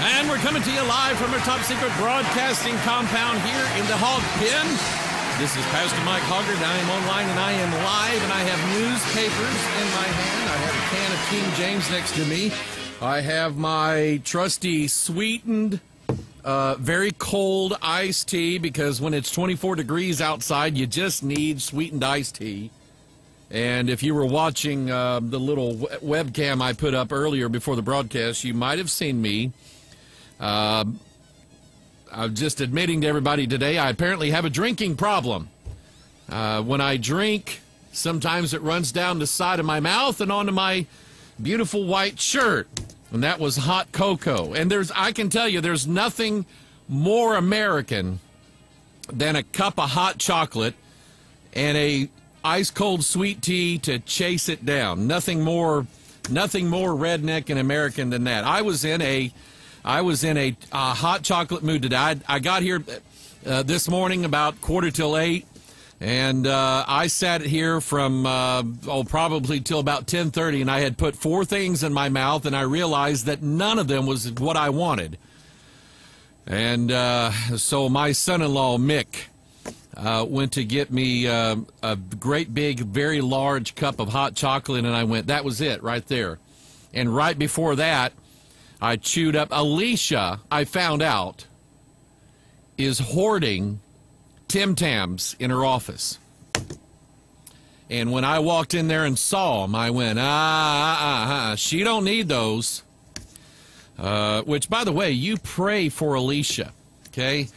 And we're coming to you live from our top secret broadcasting compound here in the Hog Pen. This is Pastor Mike Hoggard. I am online and I am live, and I have newspapers in my hand. I have a can of King James next to me. I have my trusty sweetened, very cold iced tea, because when it's 24 degrees outside, you just need sweetened iced tea. And if you were watching the little webcam I put up earlier before the broadcast, you might have seen me. I'm just admitting to everybody today, I apparently have a drinking problem. When I drink, sometimes it runs down the side of my mouth and onto my beautiful white shirt. And that was hot cocoa. And I can tell you, there's nothing more American than a cup of hot chocolate and a ice-cold sweet tea to chase it down. Nothing more redneck and American than that. I was in a hot chocolate mood today. I got here this morning about 7:45, and I sat here from probably till about 10:30, and I had put 4 things in my mouth, and I realized that none of them was what I wanted. And so my son-in-law, Mick, went to get me a great big, very large cup of hot chocolate, and I went, that was it right there. And right before that, I chewed up. Alicia, I found out, is hoarding Tim Tams in her office. And when I walked in there and saw them, I went, she don't need those. Which, by the way, you pray for Alicia, okay?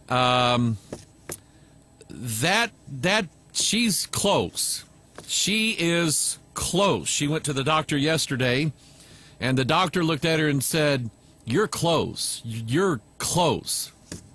She's close. She is close. She went to the doctor yesterday, and the doctor looked at her and said, "You're close. You're close."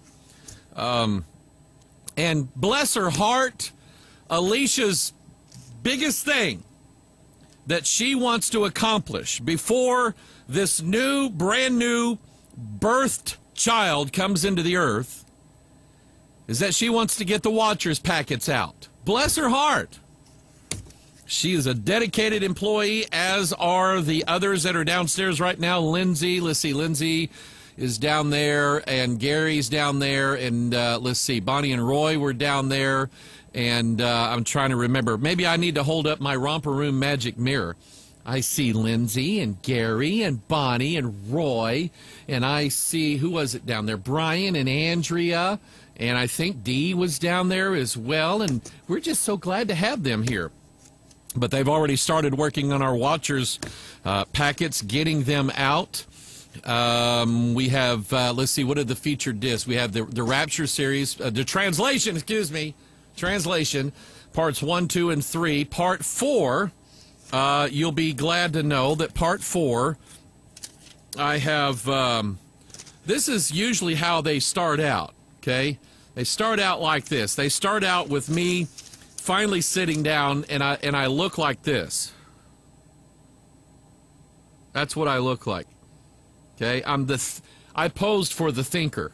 And bless her heart, Alicia's biggest thing that she wants to accomplish before this brand new birthed child comes into the earth is that she wants to get the Watchers packets out. Bless her heart. She is a dedicated employee, as are the others that are downstairs right now. Lindsay, let's see, Lindsay is down there, and Gary's down there, and let's see, Bonnie and Roy were down there, and I'm trying to remember. Maybe I need to hold up my Romper Room magic mirror. I see Lindsay and Gary and Bonnie and Roy, and I see, who was it down there? Brian and Andrea, and I think Dee was down there as well, and we're just so glad to have them here. But they've already started working on our Watchers packets, getting them out. We have, let's see, what are the featured discs? We have the Rapture series, the translation, translation, parts 1, 2, and 3. Part 4, you'll be glad to know that part 4, I have, this is usually how they start out, okay? They start out like this. They start out with me finally sitting down, and I look like this. That's what I look like. Okay, I posed for The Thinker.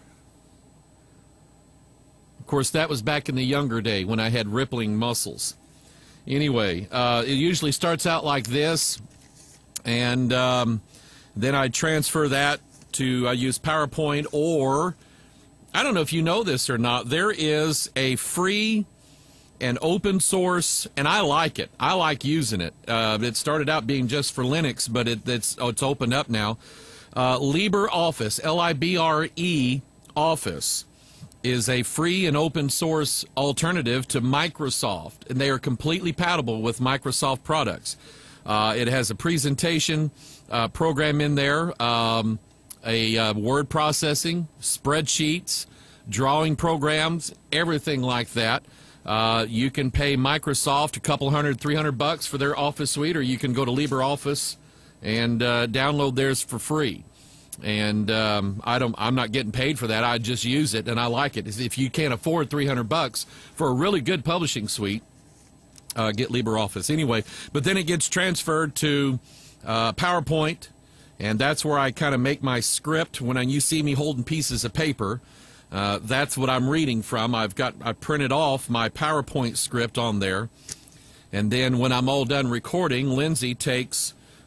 Of course, that was back in the younger day when I had rippling muscles. Anyway, it usually starts out like this, and then I transfer that to, I use PowerPoint, or, I don't know if you know this or not, there is a free and open source, and I like it. I like using it. It started out being just for Linux, but it's opened up now. LibreOffice, Libre Office, is a free and open source alternative to Microsoft, and they are completely compatible with Microsoft products. It has a presentation program in there, a word processing, spreadsheets, drawing programs, everything like that. You can pay Microsoft a couple $100, $300 for their Office suite, or you can go to LibreOffice and download theirs for free. And I'm not getting paid for that. I just use it, and I like it. If you can't afford $300 for a really good publishing suite, get LibreOffice. Anyway, but then it gets transferred to PowerPoint, and that's where I kind of make my script. When you see me holding pieces of paper, that's what I'm reading from. I printed off my PowerPoint script on there, and then when I'm all done recording, Lindsay takes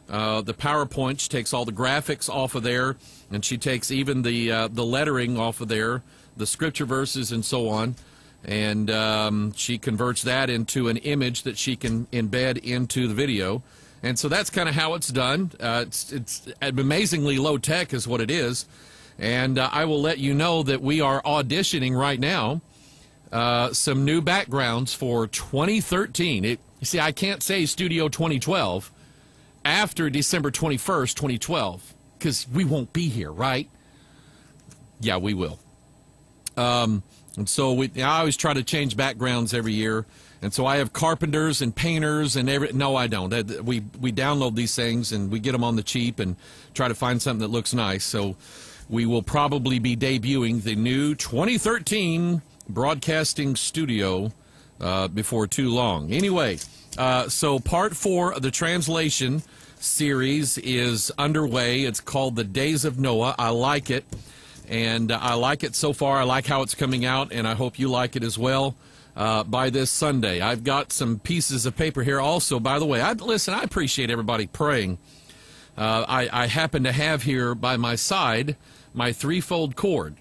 the PowerPoint. She takes all the graphics off of there, and she takes even the lettering off of there, the scripture verses and so on, and she converts that into an image that she can embed into the video. And so that's kind of how it's done. It's amazingly low tech is what it is. And I will let you know that we are auditioning right now some new backgrounds for 2013. You see, I can't say Studio 2012 after December 21st, 2012, because we won't be here, right? Yeah, we will. And so I always try to change backgrounds every year. And so I have carpenters and painters and no, I don't. We download these things and we get them on the cheap and try to find something that looks nice. So we will probably be debuting the new 2013 broadcasting studio before too long. Anyway, so part 4 of the translation series is underway. It's called The Days of Noah. I like it, and I like it so far. I like how it's coming out, and I hope you like it as well. By this Sunday, I've got some pieces of paper here also. By the way, I appreciate everybody praying. I happen to have here by my side my 3-fold cord.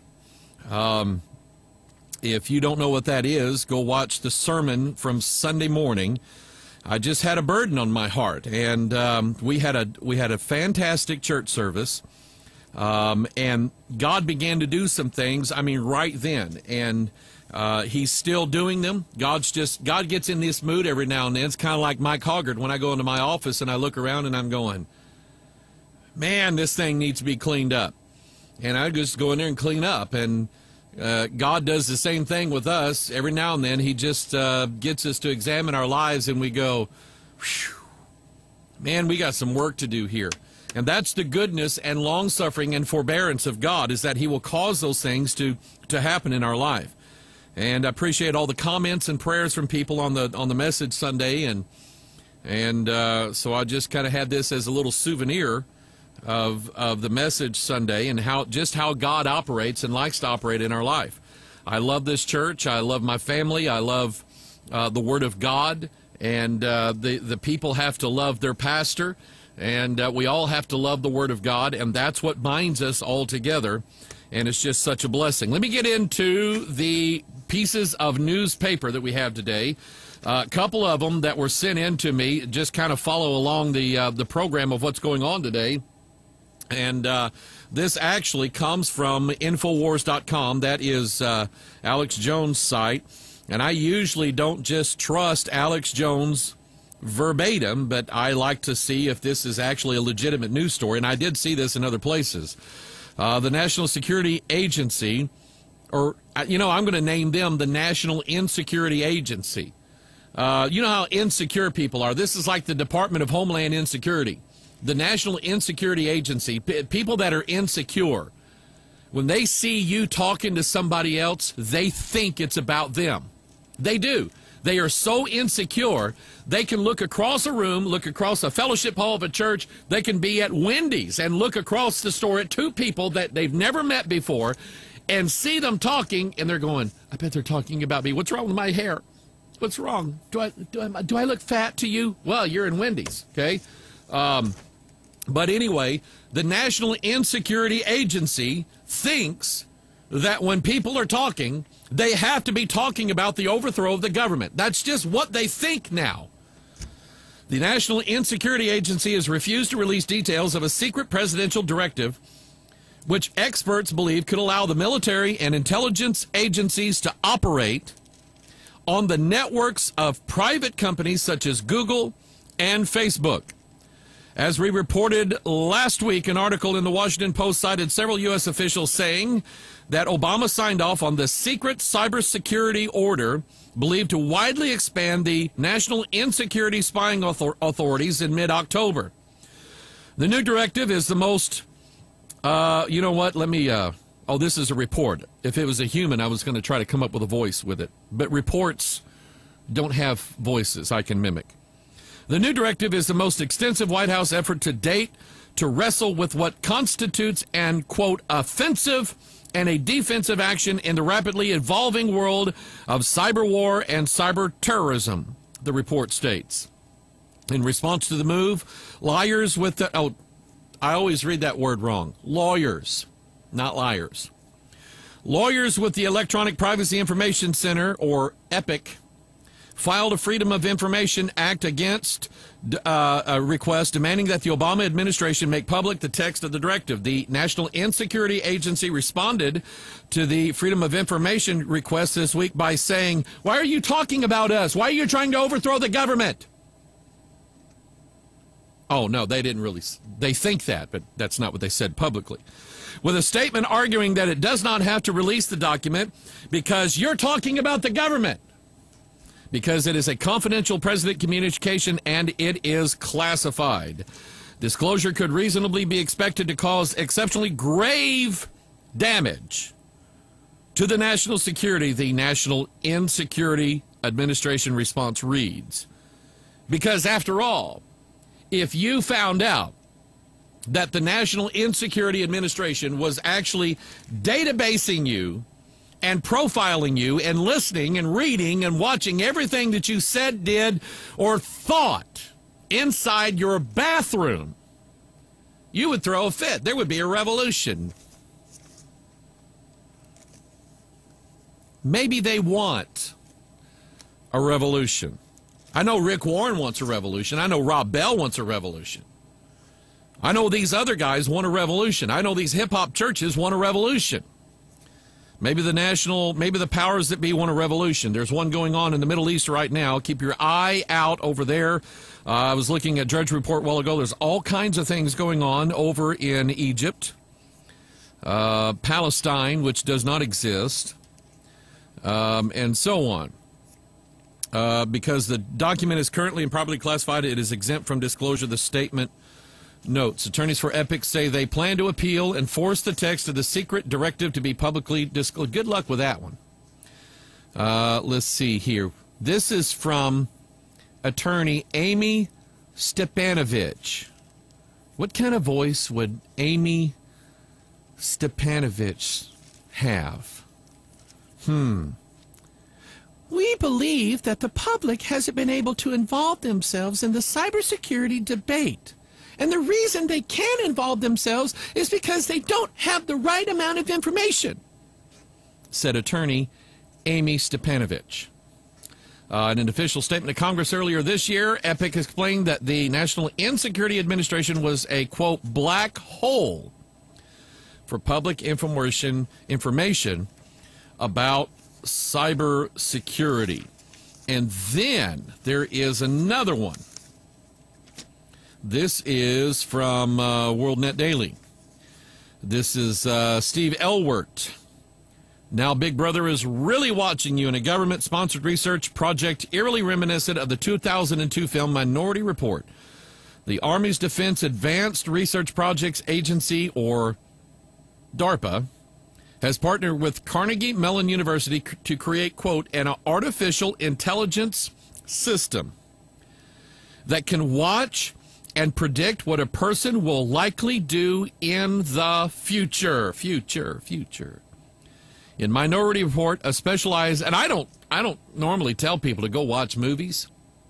If you don't know what that is, go watch the sermon from Sunday morning. I just had a burden on my heart, and we had a fantastic church service, and God began to do some things. I mean, right then, and He's still doing them. God gets in this mood every now and then. It's kind of like Mike Hoggard when I go into my office and I look around and I'm going, man, this thing needs to be cleaned up. And I just go in there and clean up. And God does the same thing with us. Every now and then He just gets us to examine our lives and we go, man, we got some work to do here. And that's the goodness and long-suffering and forbearance of God, is that He will cause those things to happen in our life. And I appreciate all the comments and prayers from people on the message Sunday, and so I just kind of had this as a little souvenir of the message Sunday and how God operates and likes to operate in our life. I love this church. I love my family. I love the Word of God, and the people have to love their pastor, and we all have to love the Word of God, and that's what binds us all together. And it's just such a blessing. Let me get into the pieces of newspaper that we have today. A couple of them that were sent in to me, just kind of follow along the program of what's going on today. And this actually comes from Infowars.com. That is Alex Jones' site. And I usually don't just trust Alex Jones verbatim, but I like to see if this is actually a legitimate news story. And I did see this in other places. The National Security Agency, or, I'm going to name them the National Insecurity Agency. You know how insecure people are. This is like the Department of Homeland Insecurity. The National Insecurity Agency, people that are insecure, when they see you talking to somebody else, they think it's about them. They do. They are so insecure, they can look across a room, look across a fellowship hall of a church. They can be at Wendy's and look across the store at two people that they've never met before and see them talking, and they're going, I bet they're talking about me. What's wrong with my hair? What's wrong? Do I look fat to you? Well, you're in Wendy's, okay? But anyway, the National Insecurity Agency thinks that when people are talking, they have to be talking about the overthrow of the government. That's just what they think now. The National Insecurity Agency has refused to release details of a secret presidential directive which experts believe could allow the military and intelligence agencies to operate on the networks of private companies such as Google and Facebook. As we reported last week, an article in the Washington Post cited several U.S. officials saying that Obama signed off on the secret cybersecurity order believed to widely expand the national insecurity spying authorities in mid-October. The new directive is the most, you know what, let me, this is a report. If it was a human, I was going to try to come up with a voice with it. But reports don't have voices I can mimic. The new directive is the most extensive White House effort to date to wrestle with what constitutes an, quote, offensive and a defensive action in the rapidly evolving world of cyber war and cyber terrorism, the report states. In response to the move, lawyers with the... Oh, I always read that word wrong. Lawyers, not liars. Lawyers with the Electronic Privacy Information Center, or EPIC, filed a Freedom of Information Act against a request demanding that the Obama administration make public the text of the directive. The National Insecurity Agency responded to the Freedom of Information request this week by saying, "Why are you talking about us? Why are you trying to overthrow the government?" Oh, no, they didn't really. They think that, but that's not what they said publicly. With a statement arguing that it does not have to release the document because you're talking about the government, because it is a confidential president communication and it is classified. Disclosure could reasonably be expected to cause exceptionally grave damage to the national security, the National Insecurity Administration response reads. Because after all, if you found out that the National Insecurity Administration was actually databasing you and profiling you and listening and reading and watching everything that you said, did, or thought inside your bathroom, you would throw a fit. There would be a revolution. Maybe they want a revolution. I know Rick Warren wants a revolution. I know Rob Bell wants a revolution. I know these other guys want a revolution. I know these hip-hop churches want a revolution. Maybe the powers that be want a revolution. There's one going on in the Middle East right now. Keep your eye out over there. I was looking at Drudge Report a while ago. There's all kinds of things going on over in Egypt, Palestine, which does not exist, and so on. Because the document is currently improperly classified, it is exempt from disclosure, the statement notes. Attorneys for EPIC say they plan to appeal and force the text of the secret directive to be publicly disclosed. Good luck with that one. Let's see here. This is from attorney Amy Stepanovich. What kind of voice would Amy Stepanovich have? We believe that the public hasn't been able to involve themselves in the cybersecurity debate. And the reason they can't involve themselves is because they don't have the right amount of information, said attorney Amy Stepanovich. In an official statement to Congress earlier this year, EPIC explained that the National Insecurity Administration was a, quote, black hole for public information about cybersecurity. And then there is another one. This is from WorldNet Daily. This is Steve Elwert. Now Big Brother is really watching you in a government-sponsored research project eerily reminiscent of the 2002 film Minority Report. The Army's Defense Advanced Research Projects Agency, or DARPA, has partnered with Carnegie Mellon University to create, quote, an artificial intelligence system that can watch and predict what a person will likely do in the future. In Minority Report, a specialized, and I don't normally tell people to go watch movies.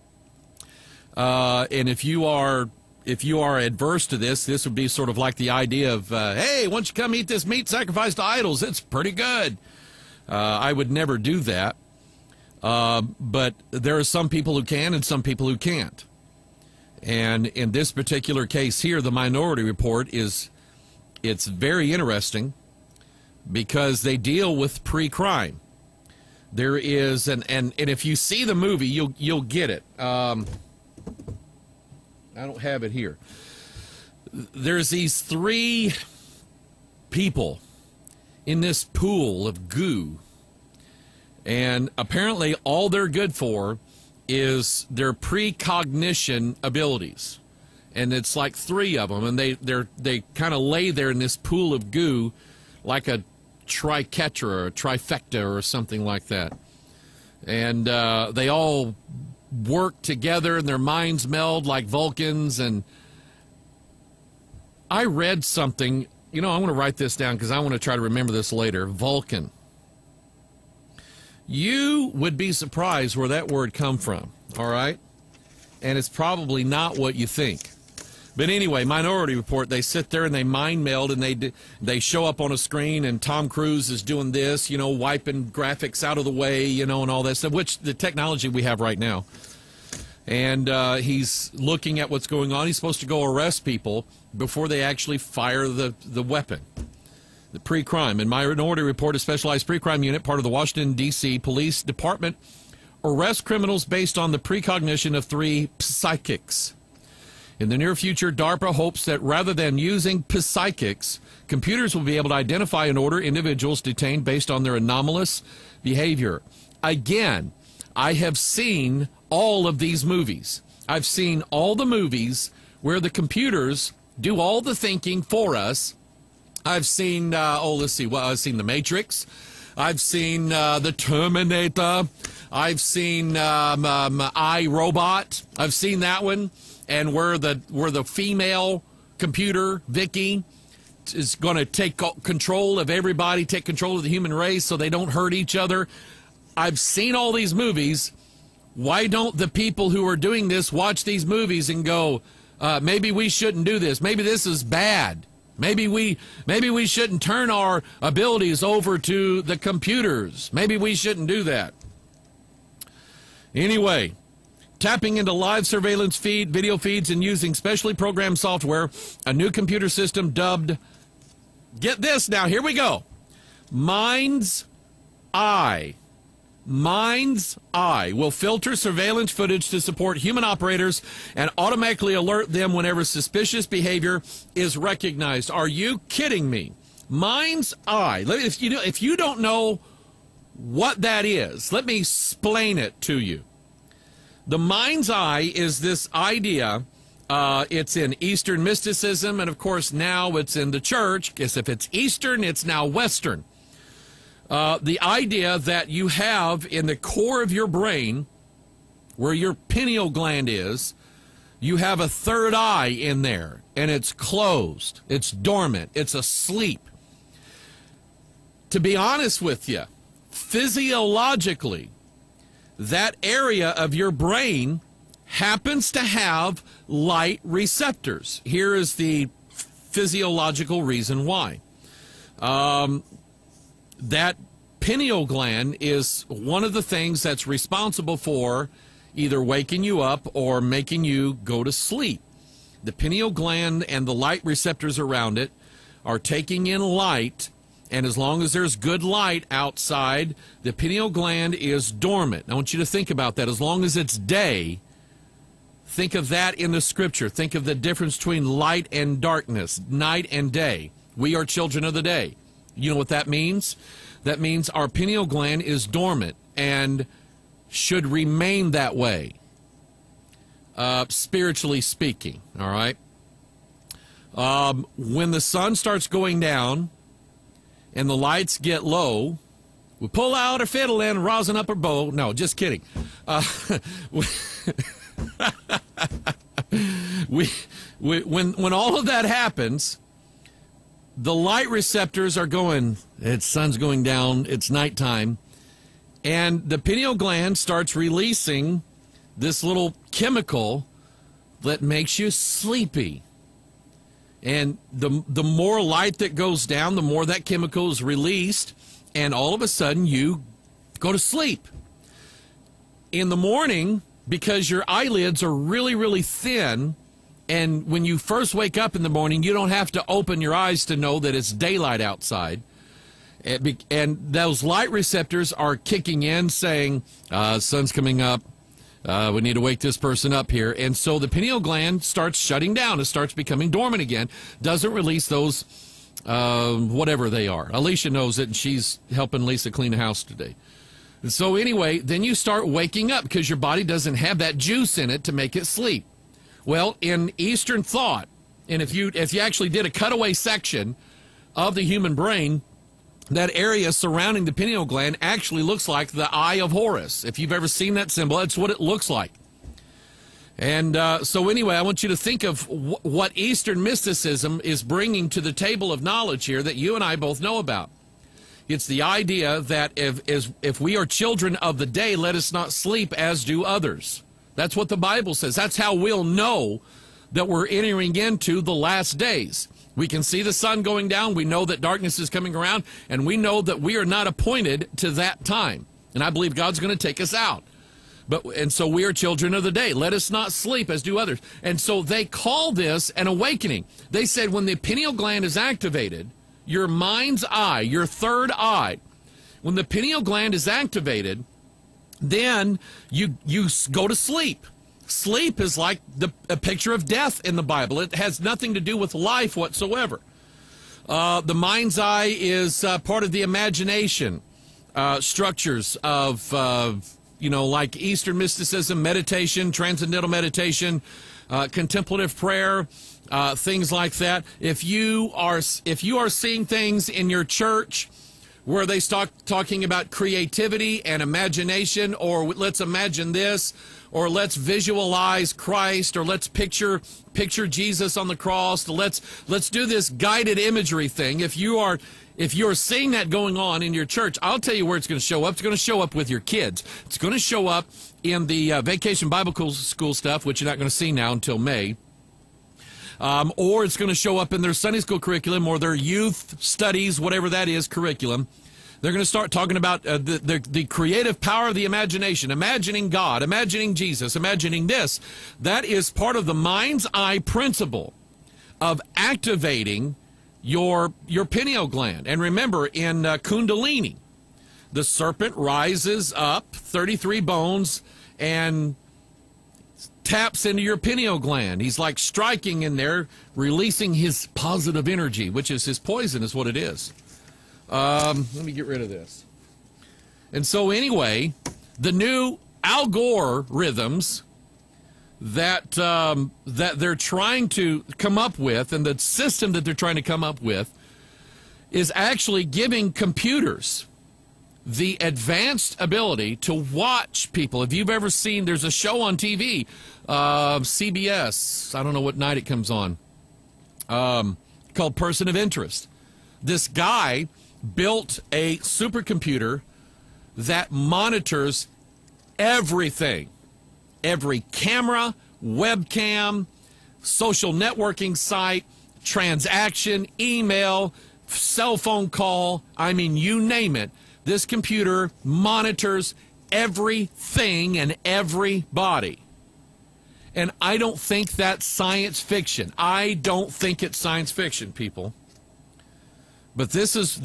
And if you are adverse to this would be sort of like the idea of, hey, why don't you come eat this meat sacrificed to idols? It's pretty good. I would never do that. But there are some people who can and some people who can't. And in this particular case here, the Minority Report it's very interesting because they deal with pre-crime. There is, and if you see the movie, you'll get it. I don't have it here. There's these three people in this pool of goo, and apparently all they're good for is their precognition abilities. And it's like three of them, and they kind of lay there in this pool of goo like a triquetra or a trifecta or something like that. And they all work together and their minds meld like Vulcans. And I read something, I want to write this down because I want to try to remember this later. Vulcan. You would be surprised where that word come from, all right? and it's probably not what you think. But anyway, Minority Report, they sit there and they mind meld, and they show up on a screen, and Tom Cruise is doing this, you know, wiping graphics out of the way, you know, and all that stuff, which the technology we have right now. And he's looking at what's going on. He's supposed to go arrest people before they actually fire the weapon, the pre-crime. And Minority Report, a specialized pre-crime unit, part of the Washington, D.C. Police Department, arrests criminals based on the precognition of 3 psychics. In the near future, DARPA hopes that rather than using psychics, computers will be able to identify and order individuals detained based on their anomalous behavior. Again, I have seen all of these movies. I've seen all the movies where the computers do all the thinking for us. I've seen, I've seen The Matrix. I've seen The Terminator. I've seen I, Robot. I've seen that one. And where the female computer, Vicky, is going to take control of everybody, take control of the human race so they don't hurt each other. I've seen all these movies. Why don't the people who are doing this watch these movies and go, maybe we shouldn't do this. Maybe this is bad. Maybe we shouldn't turn our abilities over to the computers. Maybe we shouldn't do that. Anyway, tapping into live surveillance video feeds, and using specially programmed software, a new computer system dubbed, get this now, here we go, Mind's Eye. Mind's Eye will filter surveillance footage to support human operators and automatically alert them whenever suspicious behavior is recognized. Are you kidding me? Mind's Eye. If you don't know what that is, let me explain it to you. The mind's eye is this idea. It's in Eastern mysticism, and of course now it's in the church. Because if it's Eastern, it's now Western. The idea that you have in the core of your brain, where your pineal gland is, you have a third eye in there, and it's closed. It's dormant. It's asleep. To be honest with you, physiologically, that area of your brain happens to have light receptors. Here is the physiological reason why. That pineal gland is one of the things that's responsible for either waking you up or making you go to sleep. The pineal gland and the light receptors around it are taking in light, and as long as there's good light outside, the pineal gland is dormant. I want you to think about that. As long as it's day, think of that in the scripture. Think of the difference between light and darkness, night and day. We are children of the day. You know what that means? That means our pineal gland is dormant and should remain that way, spiritually speaking, all right? When the sun starts going down and the lights get low, we pull out our fiddle and rosin up our bow. No, just kidding. When all of that happens, the light receptors are going, it's sun's going down, it's nighttime, and the pineal gland starts releasing this little chemical that makes you sleepy. And the more light that goes down, the more that chemical is released, and all of a sudden you go to sleep. In the morning, because your eyelids are really, really thin, and when you first wake up in the morning, you don't have to open your eyes to know that it's daylight outside. And those light receptors are kicking in, saying, sun's coming up. We need to wake this person up here. And so the pineal gland starts shutting down. It starts becoming dormant again. Doesn't release those, whatever they are. Alicia knows it, and she's helping Lisa clean the house today. And so anyway, then you start waking up because your body doesn't have that juice in it to make it sleep. Well, in Eastern thought, and if you actually did a cutaway section of the human brain, that area surrounding the pineal gland actually looks like the Eye of Horus. If you've ever seen that symbol, that's what it looks like. And so anyway, I want you to think of what Eastern mysticism is bringing to the table of knowledge here that you and I both know about. It's the idea that if we are children of the day, let us not sleep as do others. That's what the Bible says. That's how we'll know that we're entering into the last days. We can see the sun going down. We know that darkness is coming around, and we know that we are not appointed to that time. And I believe God's going to take us out. And so we are children of the day. Let us not sleep as do others. And so they call this an awakening. They said when the pineal gland is activated, your mind's eye, your third eye, when the pineal gland is activated, then you go to sleep. Sleep is like a picture of death in the Bible. It has nothing to do with life whatsoever. The mind's eye is part of the imagination structures of, like Eastern mysticism, meditation, transcendental meditation, contemplative prayer, things like that. If you are seeing things in your church where they start talking about creativity and imagination, or let's imagine this, or let's visualize Christ, or let's picture Jesus on the cross, let's do this guided imagery thing. If you're seeing that going on in your church, I'll tell you where it's going to show up. It's going to show up with your kids. It's going to show up in the Vacation Bible School stuff, which you're not going to see now until May. Or it's going to show up in their Sunday school curriculum or their youth studies, whatever that is, curriculum. They're going to start talking about the creative power of the imagination, imagining God, imagining Jesus, imagining this. That is part of the mind's eye principle of activating your pineal gland. And remember, in Kundalini, the serpent rises up 33 bones and taps into your pineal gland. He's like striking in there, releasing his positive energy, which is his poison, is what it is. Let me get rid of this. And so anyway, the new Al Gore rhythms that they're trying to come up with, and the system that they're trying to come up with, is actually giving computers the advanced ability to watch people. If you've ever seen, there's a show on TV, CBS, I don't know what night it comes on, called Person of Interest. This guy built a supercomputer that monitors everything. Every camera, webcam, social networking site, transaction, email, cell phone call, I mean, you name it. This computer monitors everything and everybody. And I don't think that's science fiction. I don't think it's science fiction, people. But this is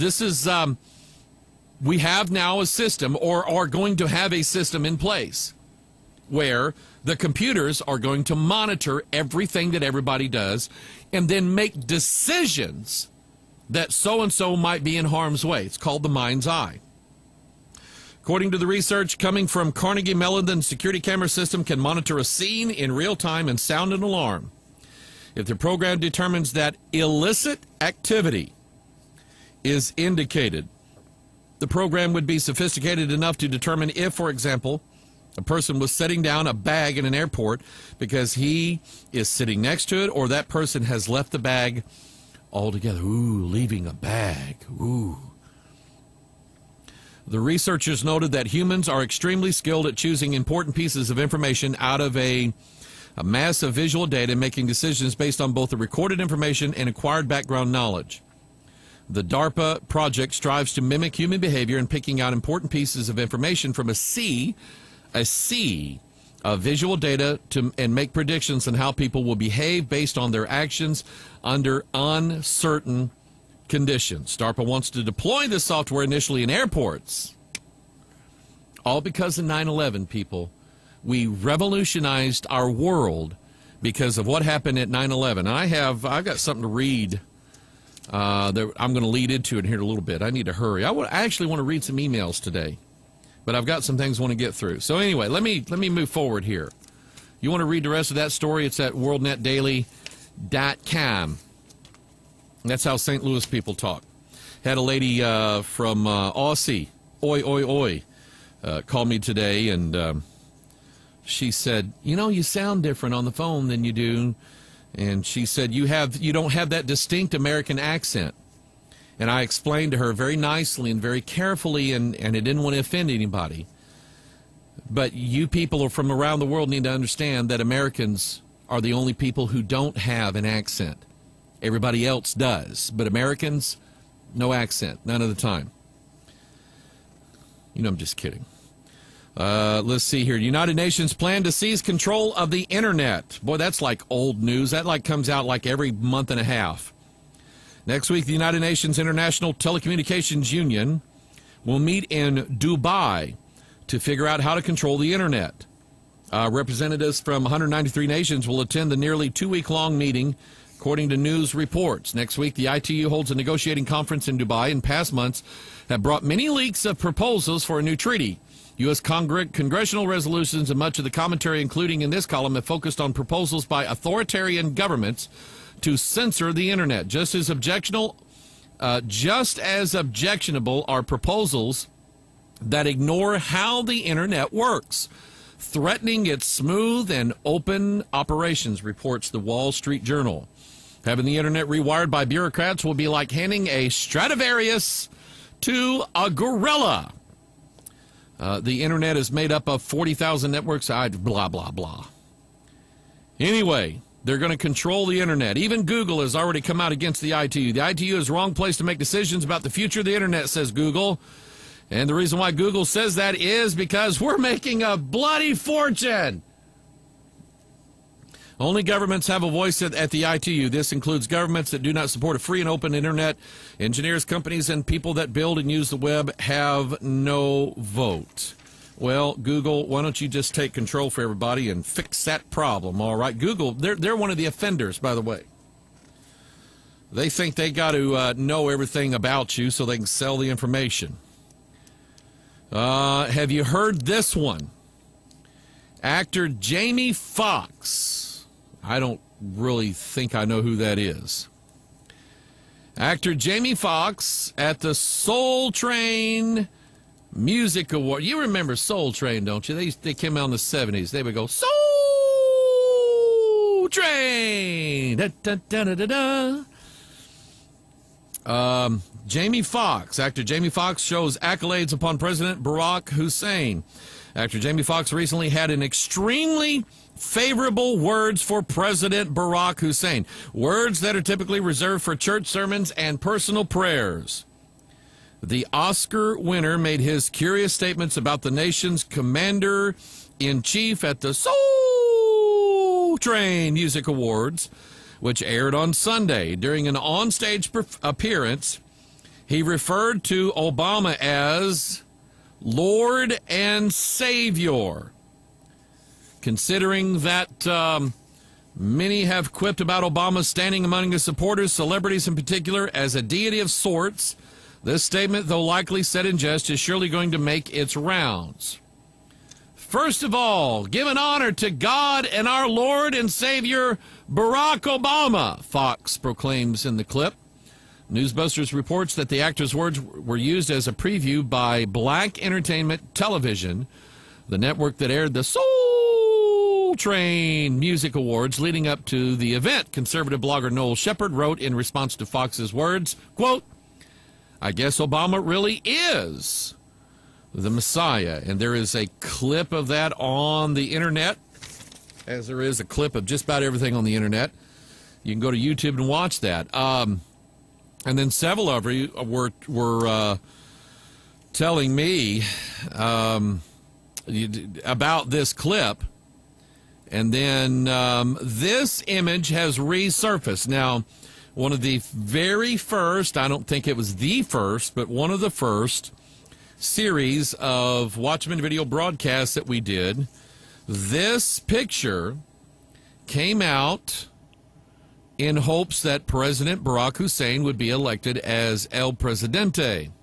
we have now a system, or are going to have a system in place, where the computers are going to monitor everything that everybody does and then make decisions that so-and-so might be in harm's way. It's called the mind's eye. According to the research coming from Carnegie Mellon, the security camera system can monitor a scene in real time and sound an alarm. If the program determines that illicit activity is indicated, the program would be sophisticated enough to determine if, for example, a person was setting down a bag in an airport because he is sitting next to it, or that person has left the bag altogether. Ooh, leaving a bag. Ooh. The researchers noted that humans are extremely skilled at choosing important pieces of information out of a mass of visual data and making decisions based on both the recorded information and acquired background knowledge. The DARPA project strives to mimic human behavior in picking out important pieces of information from a sea of visual data and make predictions on how people will behave based on their actions under uncertain conditions. DARPA wants to deploy this software initially in airports. All because of 9/11, people. We revolutionized our world because of what happened at 9/11. And I've got something to read that I'm going to lead into it here in a little bit. I need to hurry. I actually want to read some emails today, but I've got some things I want to get through. So anyway, let me move forward here. You want to read the rest of that story? It's at worldnetdaily.com. That's how St. Louis people talk. Had a lady from Aussie, call me today, and she said, you sound different on the phone than you do. And she said, you don't have that distinct American accent. And I explained to her very nicely and very carefully, and I didn't want to offend anybody, But you people from around the world need to understand that Americans are the only people who don't have an accent. Everybody else does. But Americans, no accent, none of the time. I'm just kidding. Let's see here. United Nations plan to seize control of the internet. Boy, that's like old news. That comes out like every month and a half. Next week, the United Nations International Telecommunications Union will meet in Dubai to figure out how to control the internet. Representatives from 193 nations will attend the nearly 2-week-long meeting, according to news reports. Next week, the ITU holds a negotiating conference in Dubai. In past months have brought many leaks of proposals for a new treaty. U.S. congressional resolutions and much of the commentary, including in this column, have focused on proposals by authoritarian governments to censor the internet. Just as objectionable are proposals that ignore how the internet works, threatening its smooth and open operations, reports the Wall Street Journal. Having the internet rewired by bureaucrats will be like handing a Stradivarius to a gorilla. The internet is made up of 40,000 networks, blah, blah, blah. Anyway, they're going to control the internet. Even Google has already come out against the ITU. The ITU is the wrong place to make decisions about the future of the internet, says Google. And the reason why Google says that is because we're making a bloody fortune. Only governments have a voice at the ITU. This includes governments that do not support a free and open internet. Engineers, companies, and people that build and use the web have no vote. Well, Google, why don't you just take control for everybody and fix that problem, all right? Google, they're one of the offenders, by the way. They think they got to know everything about you so they can sell the information. Have you heard this one? Actor Jamie Foxx. I don't really think I know who that is. Actor Jamie Foxx at the Soul Train Music Award. You remember Soul Train, don't you? They came out in the 70s. They would go, Soul Train! Da, da, da, da, da, da. Jamie Foxx. Actor Jamie Foxx shows accolades upon President Barack Hussein. Actor Jamie Foxx recently had an extremely favorable words for President Barack Hussein. Words that are typically reserved for church sermons and personal prayers. The Oscar winner made his curious statements about the nation's commander-in-chief at the Soul Train Music Awards, which aired on Sunday. During an onstage appearance, he referred to Obama as Lord and Savior. Considering that many have quipped about Obama standing among his supporters, celebrities in particular, as a deity of sorts, this statement, though likely said in jest, is surely going to make its rounds. First of all, give an honor to God and our Lord and Savior, Barack Obama, Fox proclaims in the clip. Newsbusters reports that the actor's words were used as a preview by Black Entertainment Television, the network that aired the Soul Train Music Awards leading up to the event. Conservative blogger Noel Shepard wrote in response to Fox's words, quote, I guess Obama really is the Messiah. And there is a clip of that on the internet, as there is a clip of just about everything on the internet. You can go to YouTube and watch that. And then several of you were telling me about this clip. And then this image has resurfaced. Now, one of the very first, I don't think it was the first, but one of the first series of Watchmen video broadcasts that we did, this picture came out in hopes that President Barack Hussein would be elected as El Presidente.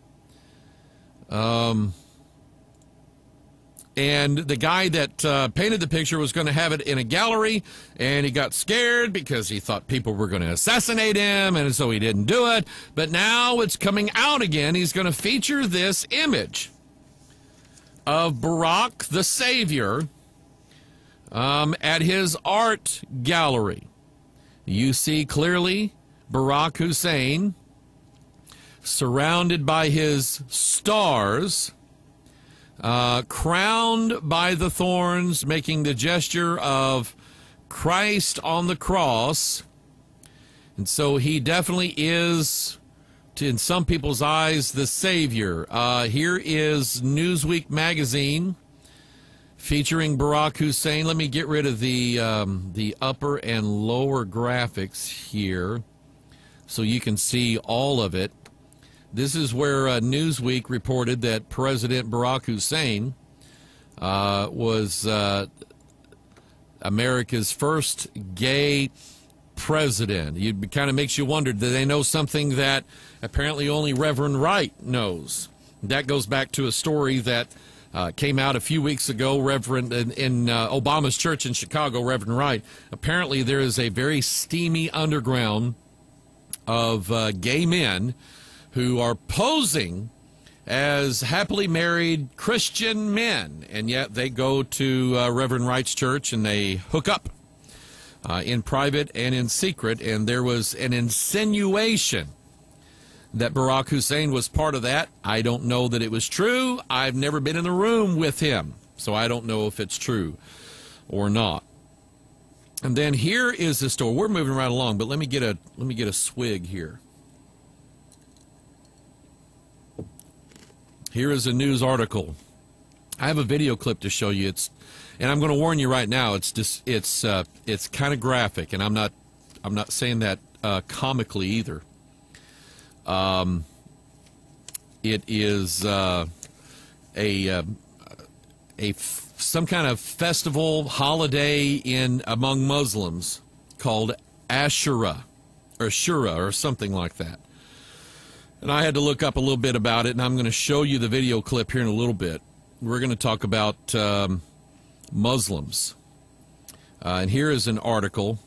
And the guy that painted the picture was going to have it in a gallery, and he got scared because he thought people were going to assassinate him, and so he didn't do it. But now it's coming out again. He's going to feature this image of Barack the Savior at his art gallery. You see clearly Barack Hussein surrounded by his stars, crowned by the thorns, making the gesture of Christ on the cross. And so he definitely is, in some people's eyes, the Savior. Here is Newsweek magazine featuring Barack Hussein. Let me get rid of the upper and lower graphics here so you can see all of it. This is where Newsweek reported that President Barack Hussein was America's first gay president. It kind of makes you wonder, do they know something that apparently only Reverend Wright knows? That goes back to a story that came out a few weeks ago. Reverend in Obama's church in Chicago, Reverend Wright. Apparently there is a very steamy underground of gay men who are posing as happily married Christian men, and yet they go to Reverend Wright's church and they hook up in private and in secret. And there was an insinuation that Barack Hussein was part of that. I don't know that it was true. I've never been in the room with him, so I don't know if it's true or not. And then here is the story. We're moving right along, but let me get a swig here. Here is a news article. I have a video clip to show you. And I'm going to warn you right now. It's kind of graphic, and I'm not saying that comically either. It is some kind of festival holiday among Muslims called Ashura or something like that. And I had to look up a little bit about it, and I'm going to show you the video clip here in a little bit. We're going to talk about Muslims. And here is an article.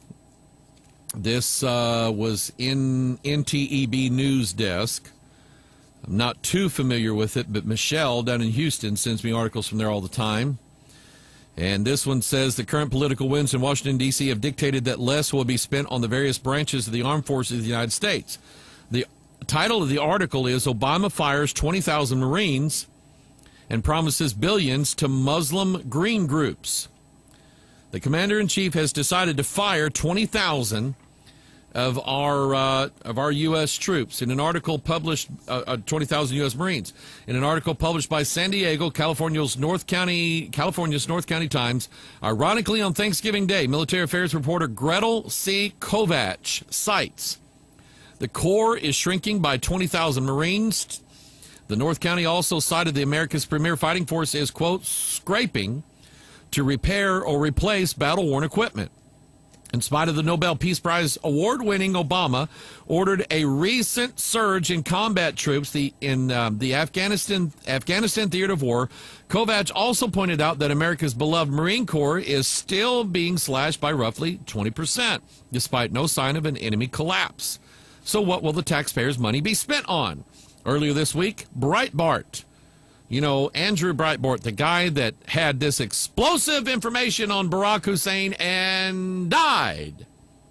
This was in NTEB News Desk. I'm not too familiar with it, but Michelle down in Houston sends me articles from there all the time. And this one says the current political winds in Washington, D.C. have dictated that less will be spent on the various branches of the armed forces of the United States. The title of the article is Obama Fires 20,000 Marines and Promises Billions to Muslim Green Groups. The commander-in-chief has decided to fire 20,000 of our U.S. troops in an article published, 20,000 U.S. Marines, in an article published by San Diego, California's North County Times. Ironically, on Thanksgiving Day, military affairs reporter Gretel C. Kovac cites the Corps is shrinking by 20,000 Marines. The North County also cited the America's premier fighting force is, quote, scraping to repair or replace battle-worn equipment. In spite of the Nobel Peace Prize award-winning Obama ordered a recent surge in combat troops in the Afghanistan theater of war, Kovac also pointed out that America's beloved Marine Corps is still being slashed by roughly 20%, despite no sign of an enemy collapse. So what will the taxpayers' money be spent on? Earlier this week, Breitbart. You know, Andrew Breitbart, the guy that had this explosive information on Barack Hussein and died.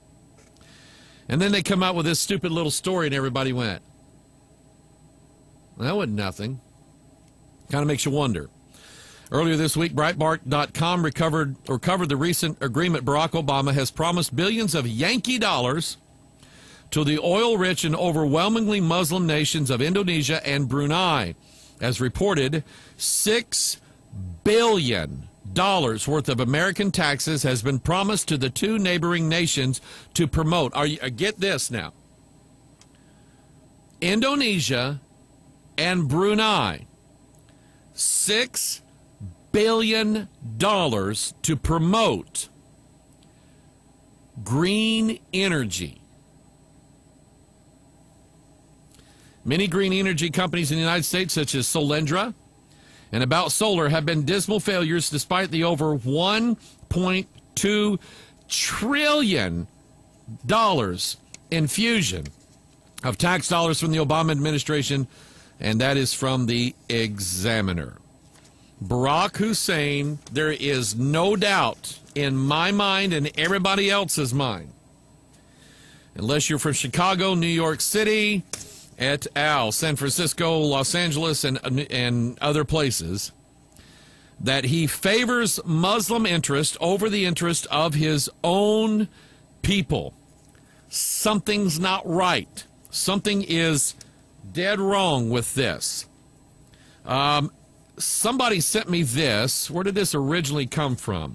And then they come out with this stupid little story and everybody went, well, that wasn't nothing. Kind of makes you wonder. Earlier this week, Breitbart.com covered the recent agreement Barack Obama has promised billions of Yankee dollars to the oil-rich and overwhelmingly Muslim nations of Indonesia and Brunei. As reported, $6 billion worth of American taxes has been promised to the two neighboring nations to promote. Get this now. Indonesia and Brunei, $6 billion to promote green energy. Many green energy companies in the United States, such as Solendra and About Solar, have been dismal failures despite the over $1.2 trillion infusion of tax dollars from the Obama administration, and that is from the Examiner. Barack Hussein, there is no doubt in my mind and everybody else's mind, unless you're from Chicago, New York City, et al., San Francisco, Los Angeles, and other places, that he favors Muslim interest over the interest of his own people. Something's not right. Something is dead wrong with this. Somebody sent me this. Where did this originally come from?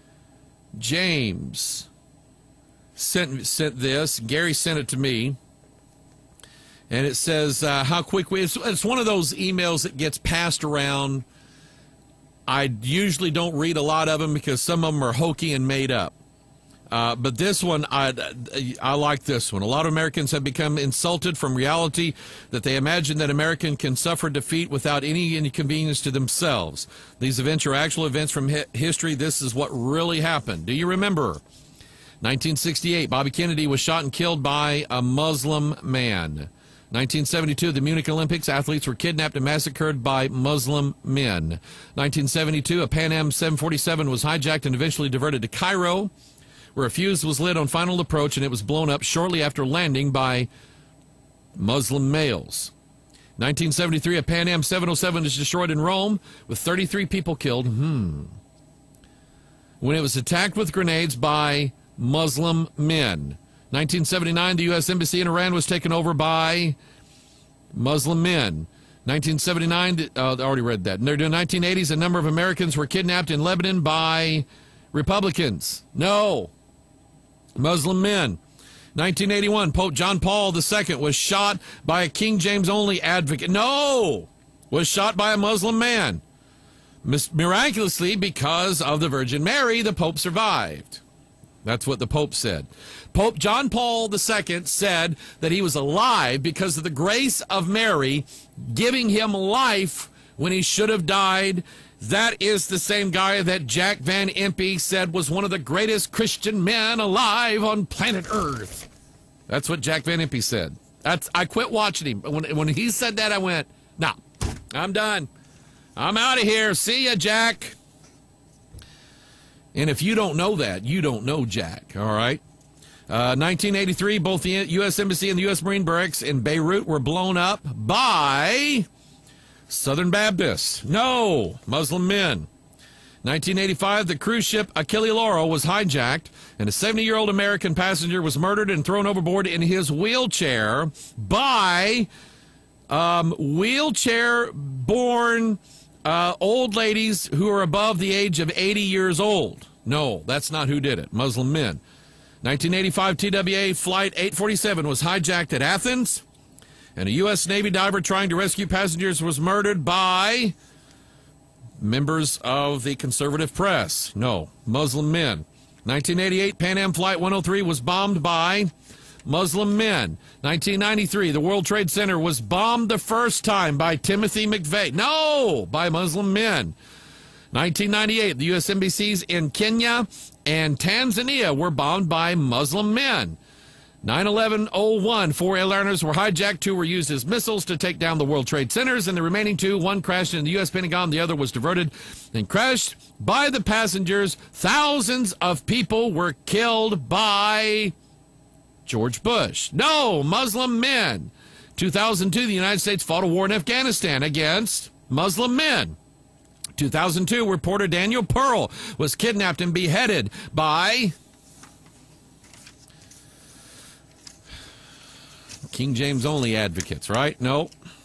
James sent this. Gary sent it to me. And it says, how quickly... It's one of those emails that gets passed around. I usually don't read a lot of them because some of them are hokey and made up. But this one, I like this one. A lot of Americans have become insulted from reality that they imagine that American can suffer defeat without any inconvenience to themselves. These events are actual events from history. This is what really happened. Do you remember? 1968, Bobby Kennedy was shot and killed by a Muslim man. 1972, the Munich Olympics, athletes were kidnapped and massacred by Muslim men. 1972, a Pan Am 747 was hijacked and eventually diverted to Cairo, where a fuse was lit on final approach, and it was blown up shortly after landing by Muslim males. 1973, a Pan Am 707 was destroyed in Rome, with 33 people killed. When it was attacked with grenades by Muslim men. 1979, the U.S. Embassy in Iran was taken over by Muslim men. 1979, I already read that. In the 1980s, a number of Americans were kidnapped in Lebanon by Republicans. No. Muslim men. 1981, Pope John Paul II was shot by a King James only advocate. No. Was shot by a Muslim man. Miraculously, because of the Virgin Mary, the Pope survived. That's what the Pope said. Pope John Paul II said that he was alive because of the grace of Mary giving him life when he should have died. That is the same guy that Jack Van Impe said was one of the greatest Christian men alive on planet Earth. That's what Jack Van Impe said. I quit watching him. When he said that, I went, no, I'm done. I'm out of here. See ya, Jack. And if you don't know that, you don't know Jack, all right? 1983, both the U.S. Embassy and the U.S. Marine Barracks in Beirut were blown up by Southern Baptists. No, Muslim men. 1985, the cruise ship Achille Lauro was hijacked, and a 70-year-old American passenger was murdered and thrown overboard in his wheelchair by wheelchair-born old ladies who are above the age of 80 years old. No, that's not who did it. Muslim men. 1985 TWA Flight 847 was hijacked at Athens, and a U.S. Navy diver trying to rescue passengers was murdered by members of the conservative press. No, Muslim men. 1988 Pan Am Flight 103 was bombed by Muslim men. 1993, the World Trade Center was bombed the first time by Timothy McVeigh. No, by Muslim men. 1998, the U.S. embassies in Kenya and Tanzania were bombed by Muslim men. 9/11/01, 4 airliners were hijacked. 2 were used as missiles to take down the World Trade Centers, and the remaining 2, one crashed in the U.S. Pentagon, the other was diverted and crashed by the passengers. Thousands of people were killed by George Bush. No, Muslim men. 2002, the United States fought a war in Afghanistan against Muslim men. 2002, reporter Daniel Pearl was kidnapped and beheaded by King James only advocates, right? No.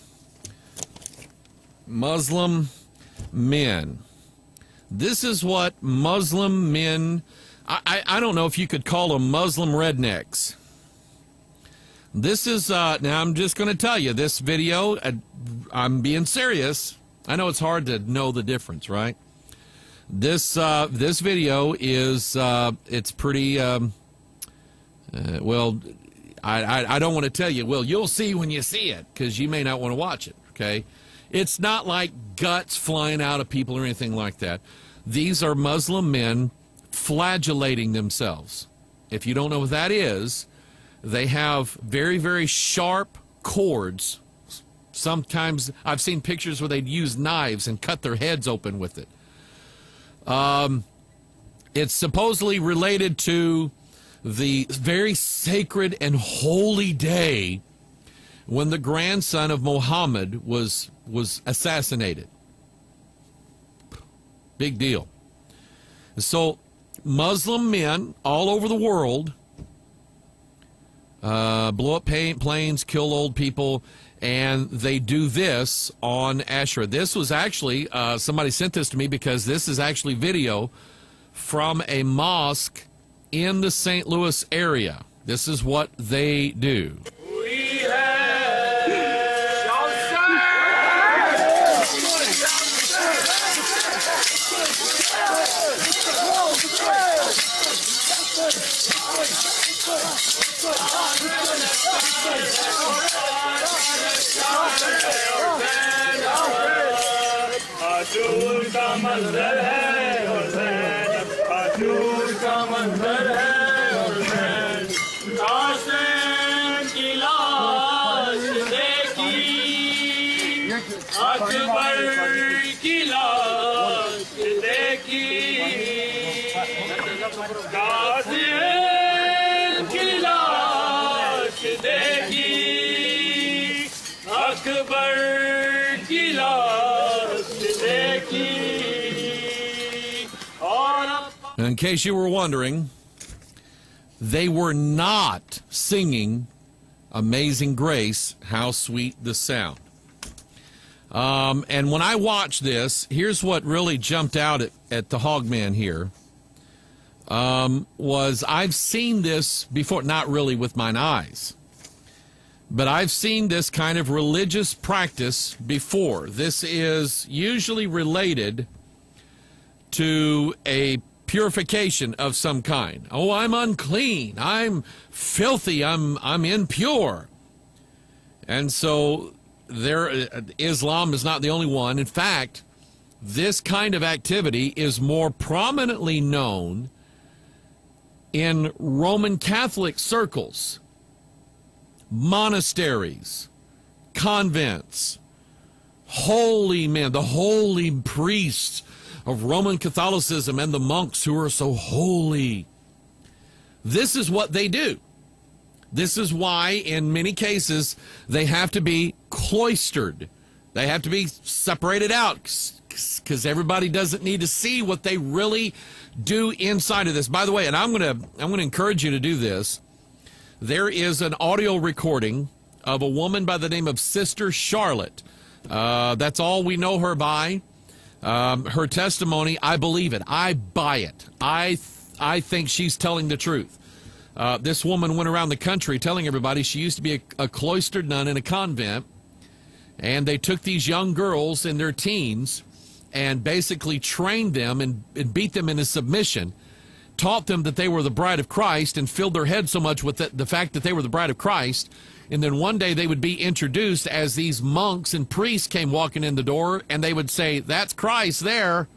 Muslim men. This is what Muslim men, I don't know if you could call them Muslim rednecks. This is, now I'm just going to tell you, this video, I'm being serious. I know it's hard to know the difference, right? This video is, it's pretty, well, I don't want to tell you, well, you'll see when you see it, because you may not want to watch it, okay? It's not like guts flying out of people or anything like that. These are Muslim men flagellating themselves. If you don't know what that is, they have very, very sharp cords. Sometimes I've seen pictures where they'd use knives and cut their heads open with it. It's supposedly related to the very sacred and holy day when the grandson of Muhammad was assassinated. Big deal. So Muslim men all over the world blow up planes, kill old people, and they do this on Ashura. This was actually, somebody sent this to me because this is actually video from a mosque in the St. Louis area. This is what they do. In case you were wondering, they were not singing Amazing Grace, How Sweet the Sound. And when I watched this, here's what really jumped out at the Hogman here, was I've seen this before, not really with mine eyes, but I've seen this kind of religious practice before. This is usually related to a purification of some kind. Oh, I'm unclean. I'm filthy. I'm impure. And so Islam is not the only one. In fact, this kind of activity is more prominently known in Roman Catholic circles, monasteries, convents, holy men, the holy priests of Roman Catholicism and the monks who are so holy. This is what they do. This is why, in many cases, they have to be cloistered. They have to be separated out because everybody doesn't need to see what they really do inside of this. By the way, and I'm gonna encourage you to do this. There is an audio recording of a woman by the name of Sister Charlotte. That's all we know her by. Her testimony, I believe it. I buy it. I think she's telling the truth. This woman went around the country telling everybody she used to be a cloistered nun in a convent, and they took these young girls in their teens and basically trained them and beat them into submission, taught them that they were the bride of Christ, and filled their head so much with the fact that they were the bride of Christ. And then one day they would be introduced as these monks and priests came walking in the door, and they would say, "That's Christ there."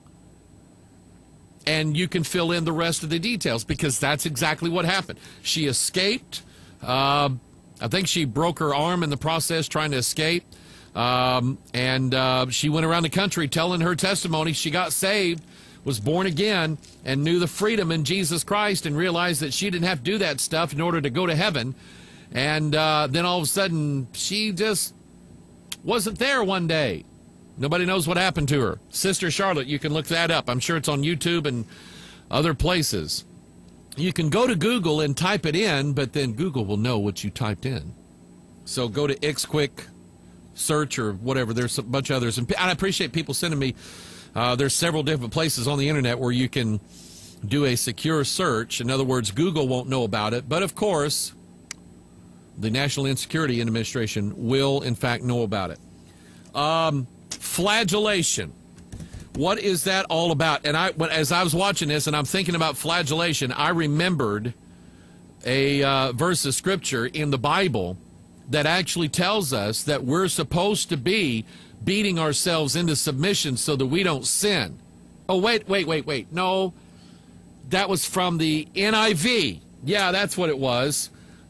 And you can fill in the rest of the details because that's exactly what happened. She escaped. I think she broke her arm in the process trying to escape. And she went around the country telling her testimony. She got saved, was born again, and knew the freedom in Jesus Christ, and realized that she didn't have to do that stuff in order to go to heaven. And then all of a sudden, she just wasn't there one day. Nobody knows what happened to her. Sister Charlotte, you can look that up. I'm sure it's on YouTube and other places. You can go to Google and type it in, but then Google will know what you typed in. So go to XQuick search or whatever. There's a bunch of others. And I appreciate people sending me. There's several different places on the internet where you can do a secure search. In other words, Google won't know about it. But, of course, the National Insecurity Administration will, in fact, know about it. Flagellation. What is that all about? And as I was watching this and I'm thinking about flagellation, I remembered a verse of Scripture in the Bible that actually tells us that we're supposed to be beating ourselves into submission so that we don't sin. Oh, wait. No, that was from the NIV. Yeah, that's what it was.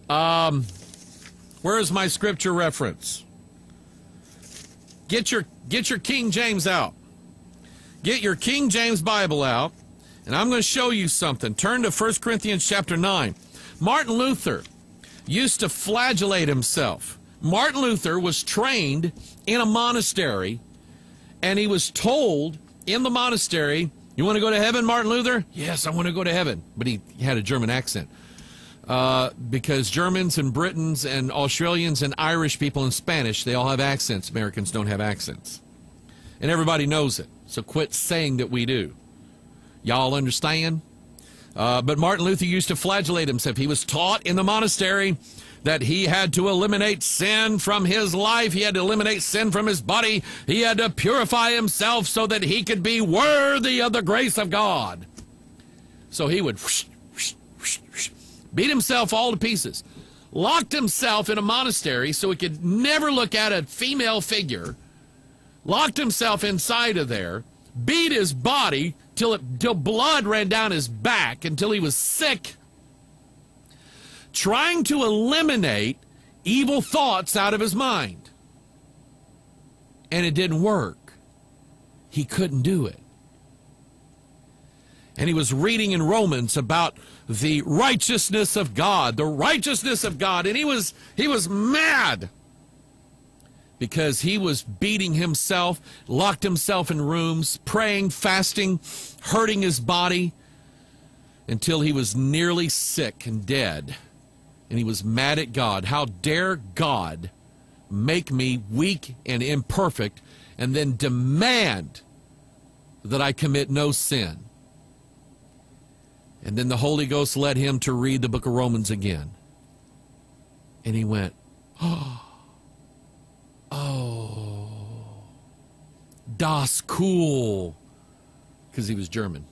Where's my Scripture reference? Get your King James out. Get your King James Bible out, and I'm going to show you something. Turn to 1 Corinthians chapter 9. Martin Luther used to flagellate himself. Martin Luther was trained in a monastery, and he was told in the monastery. You want to go to heaven, Martin Luther? Yes, I want to go to heaven. But he had a German accent. Because Germans and Britons and Australians and Irish people and Spanish, they all have accents. Americans don't have accents. And everybody knows it. So quit saying that we do. Y'all understand? But Martin Luther used to flagellate himself. He was taught in the monastery that he had to eliminate sin from his life. He had to eliminate sin from his body. He had to purify himself so that he could be worthy of the grace of God. So he would beat himself all to pieces, locked himself in a monastery so he could never look at a female figure, locked himself inside of there, beat his body till blood ran down his back, until he was sick, trying to eliminate evil thoughts out of his mind. And it didn't work. He couldn't do it. And he was reading in Romans about the righteousness of God, the righteousness of God. And he was mad because he was beating himself, locked himself in rooms, praying, fasting, hurting his body until he was nearly sick and dead. And he was mad at God. How dare God make me weak and imperfect and then demand that I commit no sin? And then the Holy Ghost led him to read the book of Romans again. And he went, oh, das cool, because he was German.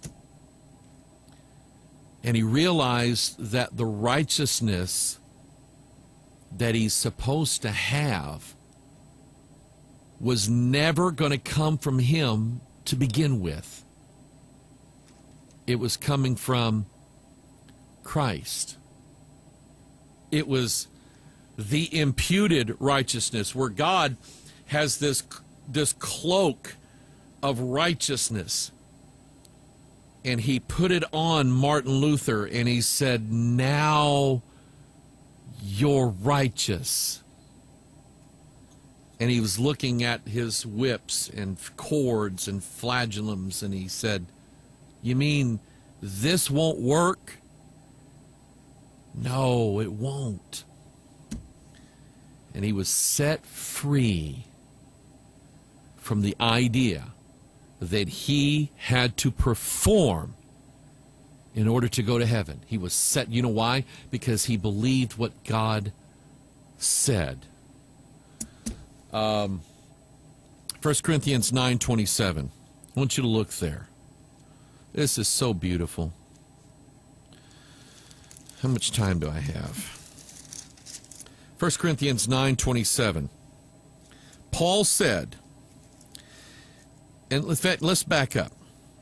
And he realized that the righteousness that he's supposed to have was never going to come from him to begin with. It was coming from Christ. It was the imputed righteousness, where God has this cloak of righteousness. And he put it on Martin Luther, and he said, now you're righteous. And he was looking at his whips and cords and flagellums, and he said, you mean this won't work? No, it won't. And he was set free from the idea that he had to perform in order to go to heaven. He was set, you know why? Because he believed what God said. 1 Corinthians 9:27. I want you to look there. This is so beautiful. How much time do I have? 1 Corinthians 9:27. Paul said, and in fact, let's back up.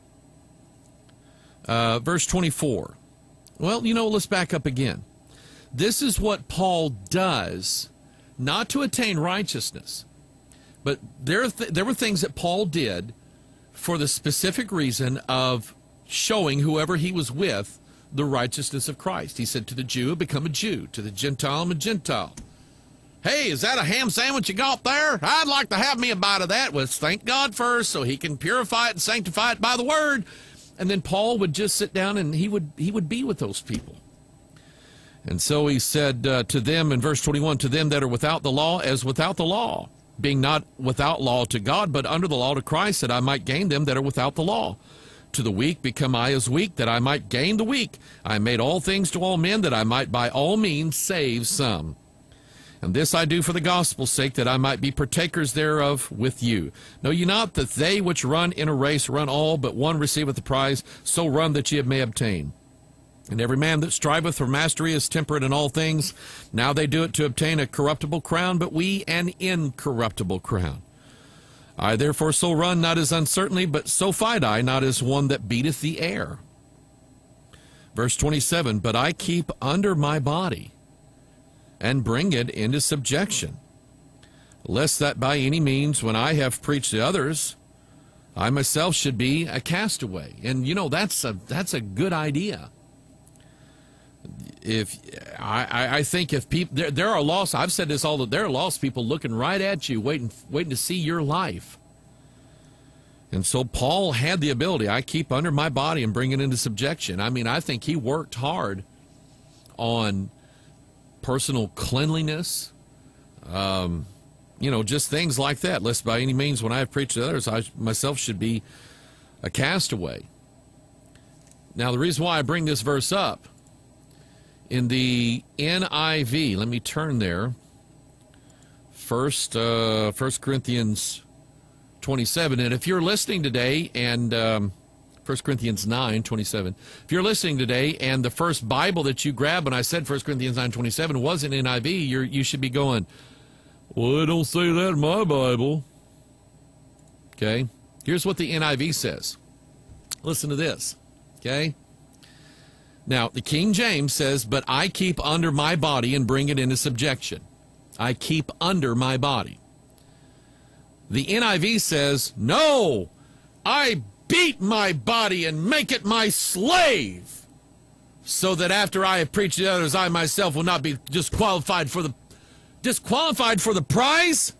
Verse 24. Well, let's back up again. This is what Paul does, not to attain righteousness, but there were things that Paul did for the specific reason of showing whoever he was with the righteousness of Christ. He said, to the Jew, become a Jew. To the Gentile, I'm a Gentile. Hey, is that a ham sandwich you got there? I'd like to have me a bite of that. Well, thank God first so he can purify it and sanctify it by the word. And then Paul would just sit down and he would be with those people. And so he said to them in verse 21, to them that are without the law as without the law, being not without law to God, but under the law to Christ, that I might gain them that are without the law. To the weak become I as weak, that I might gain the weak. I made all things to all men, that I might by all means save some. And this I do for the gospel's sake, that I might be partakers thereof with you. Know ye not that they which run in a race run all, but one receiveth the prize? So run that ye may obtain. And every man that striveth for mastery is temperate in all things. Now they do it to obtain a corruptible crown, but we an incorruptible crown. I therefore so run, not as uncertainly, but so fight I, not as one that beateth the air. Verse 27, but I keep under my body, and bring it into subjection, lest that by any means, when I have preached to others, I myself should be a castaway. And that's a good idea. I think if people, there are lost, I've said this all, that there are lost people looking right at you, waiting to see your life. And so Paul had the ability, I keep under my body and bring it into subjection. I mean, I think he worked hard on personal cleanliness, just things like that. Lest by any means, when I have preached to others, I myself should be a castaway. Now, the reason why I bring this verse up, in the NIV, let me turn there. First Corinthians 27. And if you're listening today, and 1 Corinthians 9:27, if you're listening today and the first Bible that you grabbed when I said 1 Corinthians 9:27 wasn't NIV, you should be going, well, it don't say that in my Bible. Okay? Here's what the NIV says. Listen to this. Okay? Now, the King James says, but I keep under my body and bring it into subjection. I keep under my body. The NIV says, no, I beat my body and make it my slave, so that after I have preached to others, I myself will not be disqualified for the prize.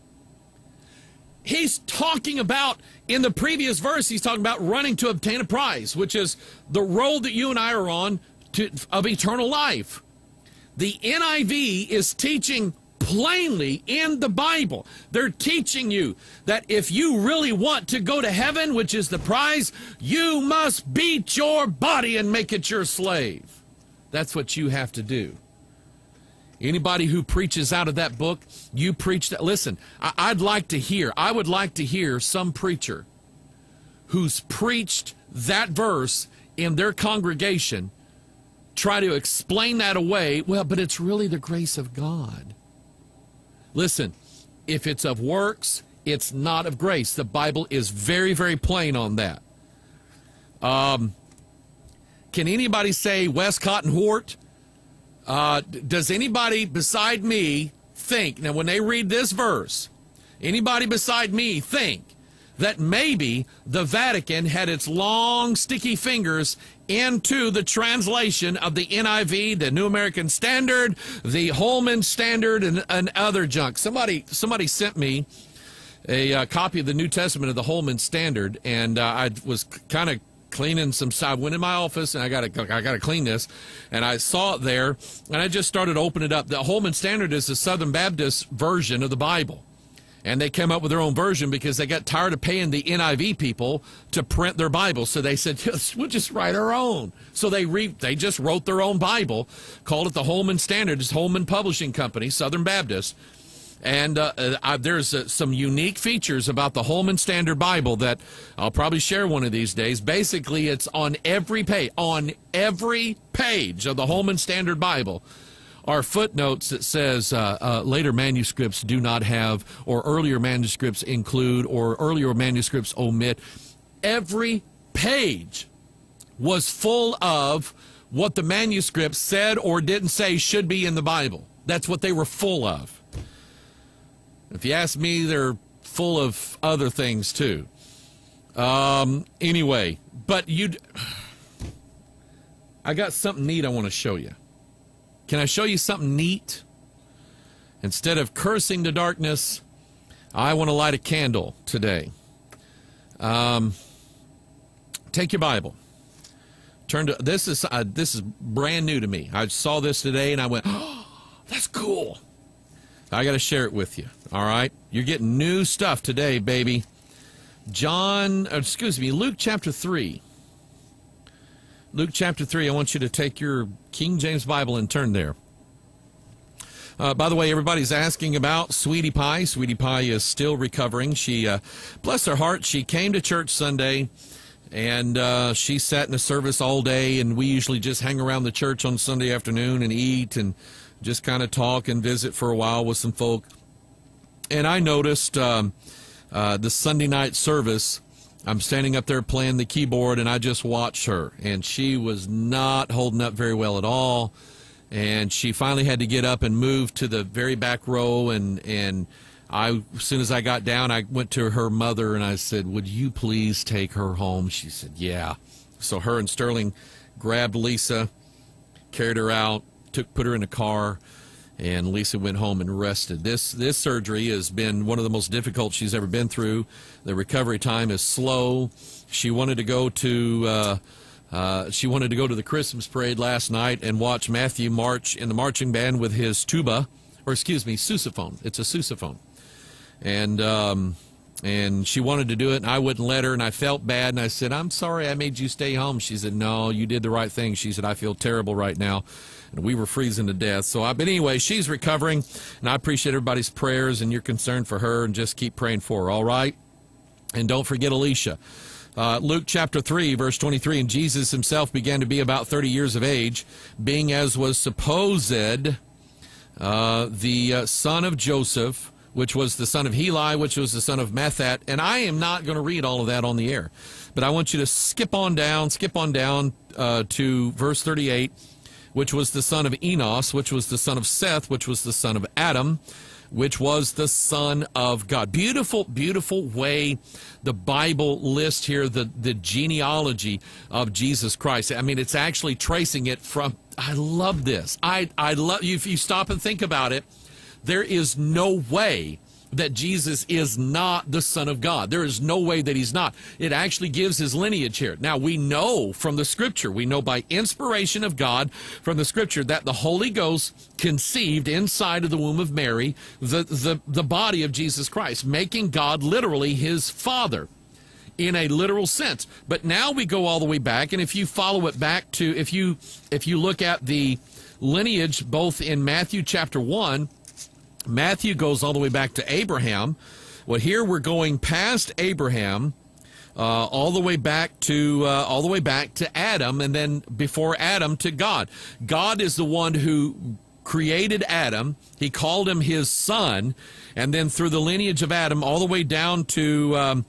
He's talking about, in the previous verse, he's talking about running to obtain a prize, which is the road that you and I are on of eternal life. The NIV is teaching plainly in the Bible. They're teaching you that if you really want to go to heaven, which is the prize, you must beat your body and make it your slave. That's what you have to do. Anybody who preaches out of that book, you preach that. Listen, I would like to hear some preacher who's preached that verse in their congregation try to explain that away. Well, but it's really the grace of God. Listen, if it's of works, it's not of grace. The Bible is very, very plain on that. Can anybody say Westcott and Hort? Does anybody beside me think, now when they read this verse, anybody beside me think that maybe the Vatican had its long, sticky fingers into the translation of the NIV, the New American Standard, the Holman Standard, and other junk? Somebody sent me a copy of the New Testament of the Holman Standard, and I was kind of cleaning some stuff. I went in my office and I got to clean this, and I saw it there, and I just started opening it up. The Holman Standard is the Southern Baptist version of the Bible, and they came up with their own version because they got tired of paying the NIV people to print their Bible. So they said, we'll just write our own. So they just wrote their own Bible, called it the Holman Standard. It's Holman Publishing Company, Southern Baptist. And there's some unique features about the Holman Standard Bible that I'll probably share one of these days. Basically, it's on every page of the Holman Standard Bible are footnotes that says later manuscripts do not have, or earlier manuscripts include, or earlier manuscripts omit. Every page was full of what the manuscript said or didn't say should be in the Bible. That's what they were full of. If you ask me, they're full of other things too. Anyway, but I got something neat I want to show you. Can I show you something neat? Instead of cursing the darkness, I want to light a candle today. Take your Bible. Turn to this is brand new to me. I saw this today and I went, oh, that's cool. I got to share it with you. All right, you're getting new stuff today, baby. Luke chapter 3. Luke chapter 3. I want you to take your King James Bible and turn there. By the way, everybody's asking about Sweetie Pie. Sweetie Pie is still recovering. She, bless her heart, she came to church Sunday, and she sat in the service all day, and we usually just hang around the church on Sunday afternoon and eat and just kind of talk and visit for a while with some folk. And I noticed the Sunday night service, I'm standing up there playing the keyboard, and I just watched her. And she was not holding up very well at all. And she finally had to get up and move to the very back row. And as soon as I got down, I went to her mother, and I said, would you please take her home? She said, yeah. So her and Sterling grabbed Lisa, carried her out, put her in a car, And Lisa went home and rested. This surgery has been one of the most difficult she's ever been through. The recovery time is slow. She wanted to go to the Christmas parade last night and watch Matthew march in the marching band with his tuba, or excuse me, sousaphone. It's a sousaphone. And she wanted to do it, and I wouldn't let her, and I felt bad, and I said, I'm sorry I made you stay home. She said, no, you did the right thing. She said, I feel terrible right now. And we were freezing to death. But anyway, she's recovering, and I appreciate everybody's prayers and your concern for her, and just keep praying for her, all right? And don't forget Alicia. Luke chapter 3, verse 23, and Jesus himself began to be about 30 years of age, being as was supposed the son of Joseph, which was the son of Heli, which was the son of Matthat. And I am not going to read all of that on the air, but I want you to skip on down to verse 38, which was the son of Enos, which was the son of Seth, which was the son of Adam, which was the son of God. Beautiful, beautiful way the Bible lists here the genealogy of Jesus Christ. I mean, it's actually tracing it from, I love this. I love, if you stop and think about it, there is no way that Jesus is not the Son of God. There is no way that he's not. It actually gives his lineage here. Now, we know from the Scripture, we know by inspiration of God from the Scripture that the Holy Ghost conceived inside of the womb of Mary the body of Jesus Christ, making God literally his Father in a literal sense. But now we go all the way back, and if you follow it back to, if you look at the lineage both in Matthew chapter 1, Matthew goes all the way back to Abraham. Well, here we're going past Abraham, all the way back to Adam, and then before Adam to God. God is the one who created Adam. He called him his son, and then through the lineage of Adam, all the way down to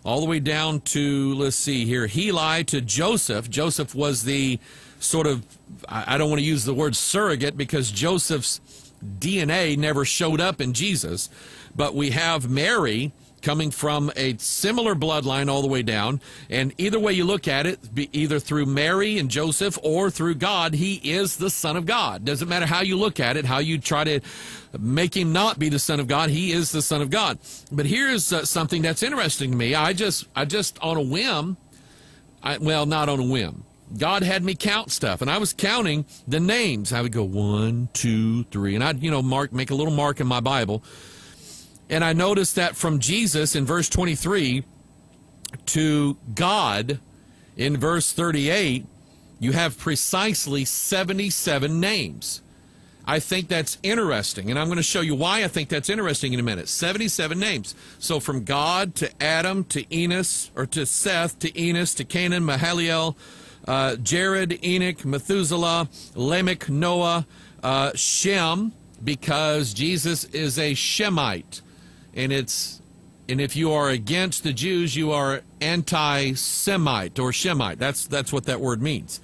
let's see here, Heli to Joseph. Joseph was the sort of, I don't want to use the word surrogate because Joseph's DNA never showed up in Jesus, but we have Mary coming from a similar bloodline all the way down, and either way you look at it, either through Mary and Joseph or through God, he is the Son of God. Doesn't matter how you look at it, how you try to make him not be the Son of God, he is the Son of God. But here's something that's interesting to me. I just on a whim, well, not on a whim, God had me count stuff, and I was counting the names. I would go 1, 2, 3, and I'd, make a little mark in my Bible. And I noticed that from Jesus in verse 23 to God in verse 38, you have precisely 77 names. I think that's interesting, and I'm going to show you why I think that's interesting in a minute. 77 names. So from God to Adam to Enos, or to Seth to Enos to Canaan, Mahalalel, Jared, Enoch, Methuselah, Lamech, Noah, Shem, because Jesus is a Shemite, and if you are against the Jews, you are anti-Semite or Shemite. That's what that word means.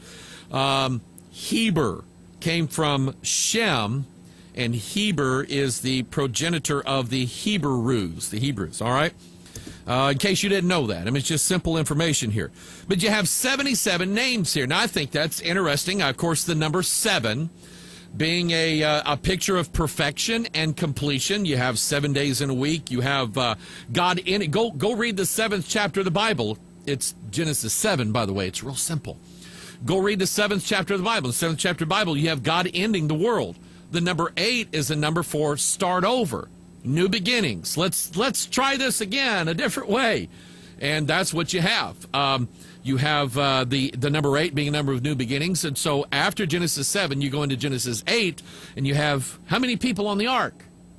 Heber came from Shem, and Heber is the progenitor of the Hebrews. All right. In case you didn't know that. I mean, it's just simple information here. But you have 77 names here. Now, I think that's interesting. Of course, the number 7 being a picture of perfection and completion. You have 7 days in a week. You have God in it. Go read the 7th chapter of the Bible. It's Genesis 7, by the way. It's real simple. Go read the 7th chapter of the Bible. The 7th chapter of the Bible, you have God ending the world. The number 8 is a number for start over. New beginnings. Let's try this again a different way, and that's what you have. You have the number 8 being a number of new beginnings, and so after Genesis 7, you go into Genesis 8, and you have how many people on the ark?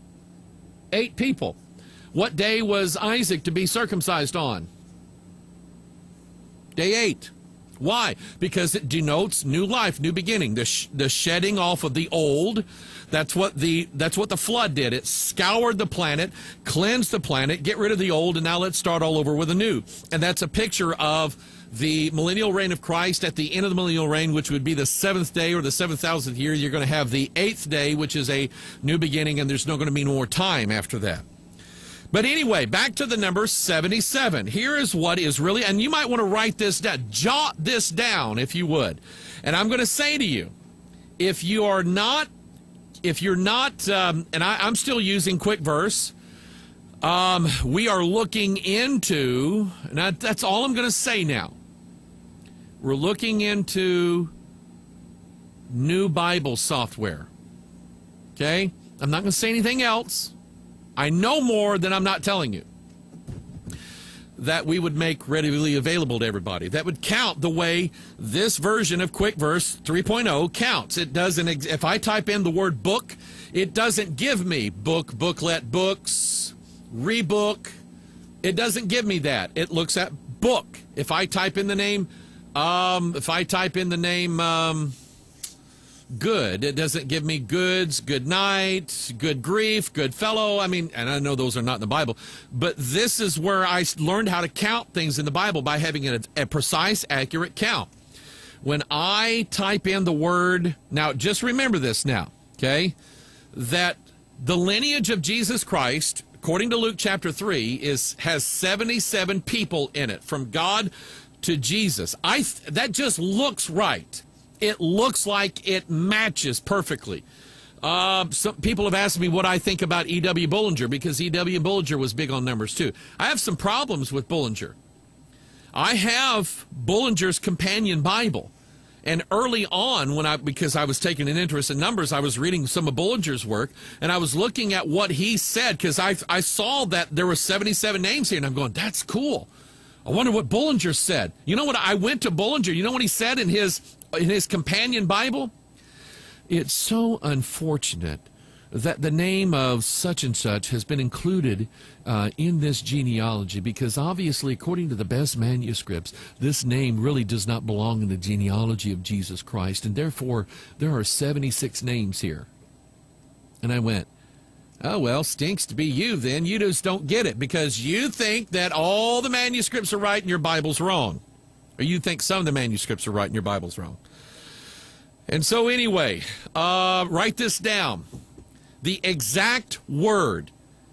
8 people. What day was Isaac to be circumcised on? Day 8. Why? Because it denotes new life, new beginning, the shedding off of the old. That's what the flood did. It scoured the planet, cleansed the planet, get rid of the old, and now let's start all over with a new. And that's a picture of the millennial reign of Christ. At the end of the millennial reign, which would be the 7th day or the 7,000th year, you're going to have the 8th day, which is a new beginning, and there's not going to be more time after that. But anyway, back to the number 77. Here is what is really, and you might want to write this down, jot this down if you would. And I'm going to say to you, if you are not if you're not, and I'm still using Quick Verse, we are looking into, and that's all I'm going to say now. We're looking into new Bible software. Okay? I'm not going to say anything else. I know more than I'm not telling you. That we would make readily available to everybody. That would count the way this version of Quick Verse 3.0 counts. It doesn't, if I type in the word book, it doesn't give me book, booklet, books, rebook. It doesn't give me that. It looks at book. If I type in the name, good, it doesn't give me goods, good night, good grief, good fellow. I mean, and I know those are not in the Bible, but this is where I learned how to count things in the Bible by having a precise, accurate count. When I type in the word, now just remember this now, okay, that the lineage of Jesus Christ, according to Luke chapter 3, has 77 people in it, from God to Jesus. That just looks right. It looks like it matches perfectly. Some people have asked me what I think about E.W. Bullinger, because E.W. Bullinger was big on numbers too. I have some problems with Bullinger. I have Bullinger's Companion Bible. And early on, because I was taking an interest in numbers, I was reading some of Bullinger's work, and I was looking at what he said, because I saw that there were 77 names here, and I'm going, that's cool. I wonder what Bullinger said. You know what? I went to Bullinger. You know what he said in his Companion Bible? It's so unfortunate that the name of such and such has been included in this genealogy, because obviously, according to the best manuscripts, this name really does not belong in the genealogy of Jesus Christ, and therefore there are 76 names here. And I went, oh, well, stinks to be you then. You just don't get it, because you think that all the manuscripts are right and your Bible's wrong. Or you think some of the manuscripts are right and your Bible's wrong. And so anyway, write this down. The exact word,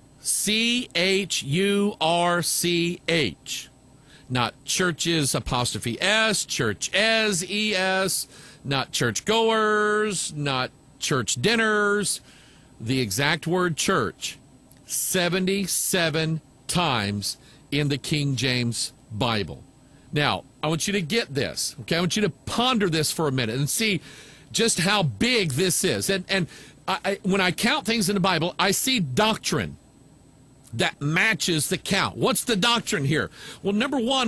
C-H-U-R-C-H. Not churches, apostrophe S, church as, E-S, not churchgoers, not church dinners. The exact word church, 77 times in the King James Bible. Now, I want you to get this, okay? I want you to ponder this for a minute and see just how big this is. And when I count things in the Bible, I see doctrine that matches the count. What's the doctrine here? Well, number one,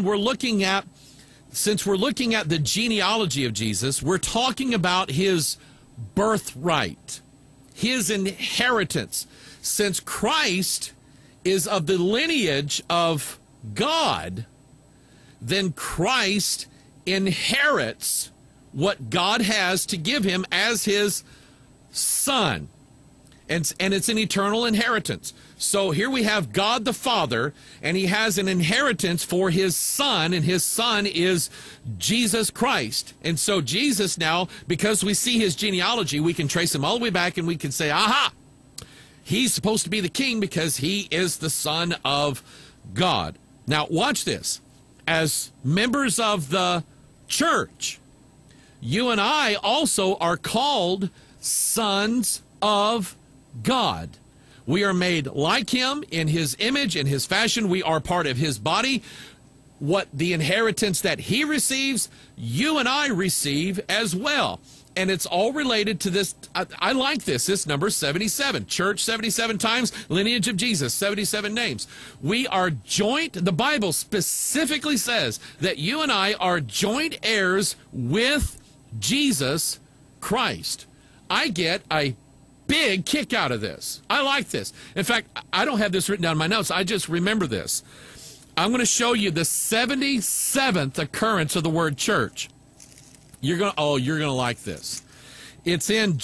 since we're looking at the genealogy of Jesus, we're talking about his birthright, his inheritance. Since Christ is of the lineage of God, then Christ inherits what God has to give him as his son. And it's an eternal inheritance. So here we have God the Father, and he has an inheritance for his son, and his son is Jesus Christ. And so Jesus now, because we see his genealogy, we can trace him all the way back, and we can say, aha, he's supposed to be the king because he is the Son of God. Now, watch this. As members of the church, you and I also are called sons of God. We are made like him in his image, in his fashion. We are part of his body. What the inheritance that he receives, you and I receive as well. And it's all related to this. I like this number 77. Church 77 times, lineage of Jesus, 77 names. We are joint. The Bible specifically says that you and I are joint heirs with Jesus Christ. I get a big kick out of this. I like this. In fact, I don't have this written down in my notes. I just remember this. I'm going to show you the 77th occurrence of the word church. You're going to like this. It's in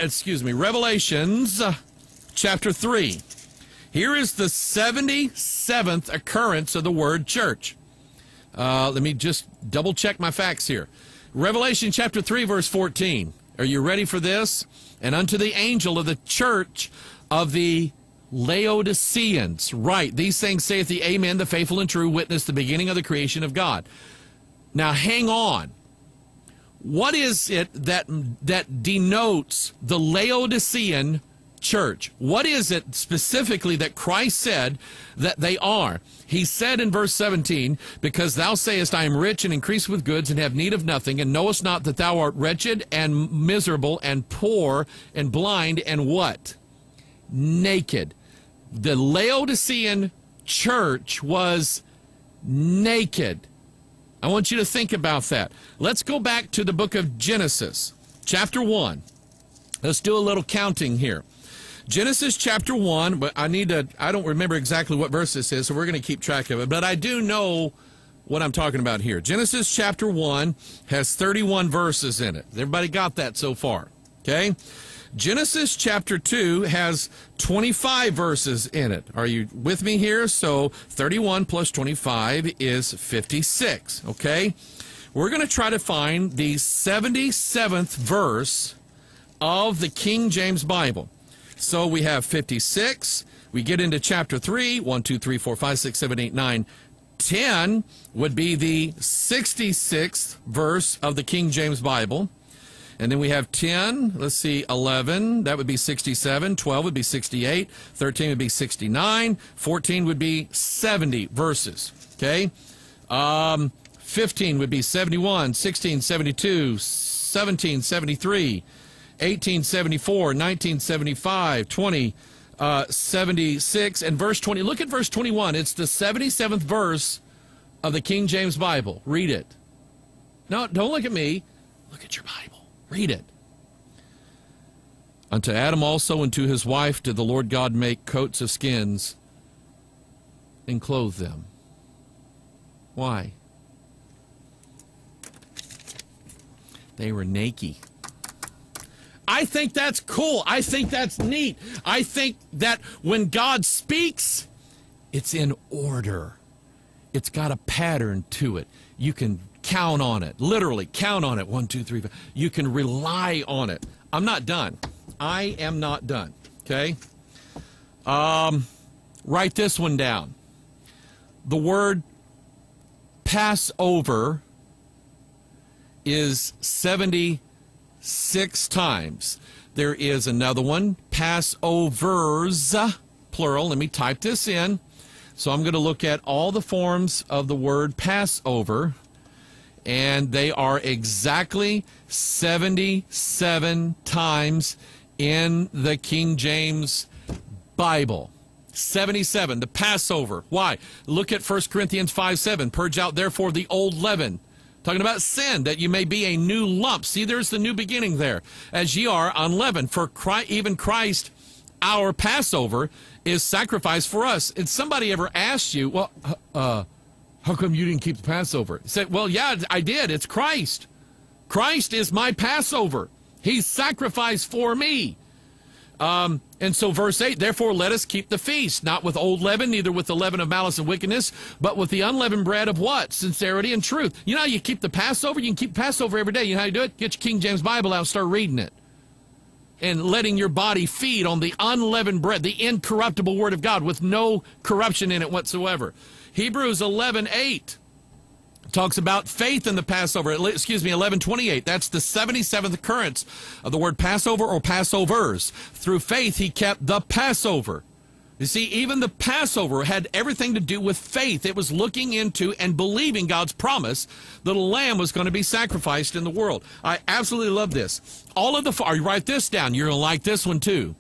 Revelations chapter 3. Here is the 77th occurrence of the word church. Let me just double check my facts here. Revelation chapter 3, verse 14. Are you ready for this? And unto the angel of the church of the Laodiceans, write, these things saith the Amen, the faithful and true witness, the beginning of the creation of God. Now hang on. What is it that denotes the Laodicean church? What is it specifically that Christ said that they are? He said in verse 17, because thou sayest, I am rich and increase with goods and have need of nothing, and knowest not that thou art wretched and miserable and poor and blind and what? Naked. The Laodicean church was naked. I want you to think about that. Let's go back to the book of Genesis, chapter 1. Let's do a little counting here. Genesis chapter 1, but I don't remember exactly what verse this is, so we're going to keep track of it. But I do know what I'm talking about here. Genesis chapter 1 has 31 verses in it. Everybody got that so far? Okay? Genesis chapter 2 has 25 verses in it. Are you with me here? So 31 plus 25 is 56. Okay? We're going to try to find the 77th verse of the King James Bible. So we have 56. We get into chapter 3. 1, 2, 3, 4, 5, 6, 7, 8, 9, 10 would be the 66th verse of the King James Bible. And then we have 10, let's see, 11, that would be 67, 12 would be 68, 13 would be 69, 14 would be 70 verses, okay? 15 would be 71, 16, 72, 17, 73, 18, 74, 19, 75, 20, 76, and verse 20. Look at verse 21. It's the 77th verse of the King James Bible. Read it. No, don't look at me. Look at your Bible. Read it. Unto Adam also and to his wife did the Lord God make coats of skins and clothe them. Why? They were naked. I think that's cool. I think that's neat. I think that when God speaks, it's in order. It's got a pattern to it. You can count on it. Literally, count on it. 1, 2, 3, 4. You can rely on it. I'm not done. I am not done. Okay? Write this one down. The word Passover is 76 times. There is another one, Passovers, plural. Let me type this in. So I'm going to look at all the forms of the word Passover, and they are exactly 77 times in the King James Bible. 77, the Passover. Why? Look at 1 Corinthians 5:7. Purge out, therefore, the old leaven. Talking about sin, that you may be a new lump. See, there's the new beginning there. As ye are unleavened. For even Christ, our Passover, is sacrificed for us. And somebody ever asked you, well, how come you didn't keep the Passover? You said, well, yeah, I did. It's Christ. Christ is my Passover. He's sacrificed for me. And so verse 8, therefore let us keep the feast, not with old leaven, neither with the leaven of malice and wickedness, but with the unleavened bread of what? Sincerity and truth. You know how you keep the Passover? You can keep Passover every day. You know how you do it? Get your King James Bible out and start reading it. And letting your body feed on the unleavened bread, the incorruptible Word of God with no corruption in it whatsoever. Hebrews 11:8 talks about faith in the Passover. 11:28. That's the 77th occurrence of the word Passover or Passovers. Through faith, he kept the Passover. You see, even the Passover had everything to do with faith. It was looking into and believing God's promise that a lamb was going to be sacrificed in the world. I absolutely love this. All of the, write this down. You're going to like this one too.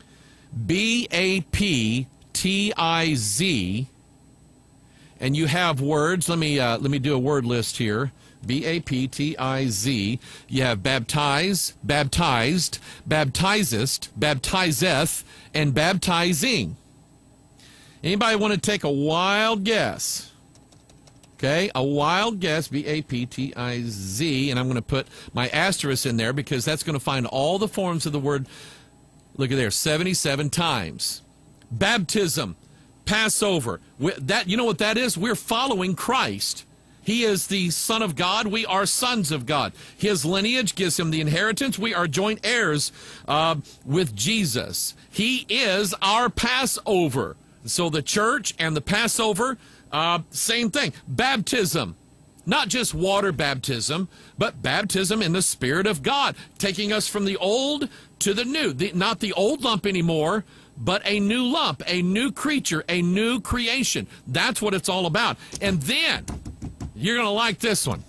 B-A-P-T-I-Z. And you have words. Let me do a word list here. B-A-P-T-I-Z. You have baptize, baptized, baptizest, baptizeth, and baptizing. Anybody want to take a wild guess? Okay, a wild guess, B-A-P-T-I-Z, and I'm going to put my asterisk in there because that's going to find all the forms of the word. Look at there, 77 times. Baptism. Passover. That, you know what that is? We're following Christ. He is the Son of God. We are sons of God. His lineage gives him the inheritance. We are joint heirs with Jesus. He is our Passover. So the church and the Passover, same thing. Baptism. Not just water baptism, but baptism in the Spirit of God, taking us from the old to the new. Not the old lump anymore, but a new lump, a new creature, a new creation. That's what it's all about. And then, you're going to like this one.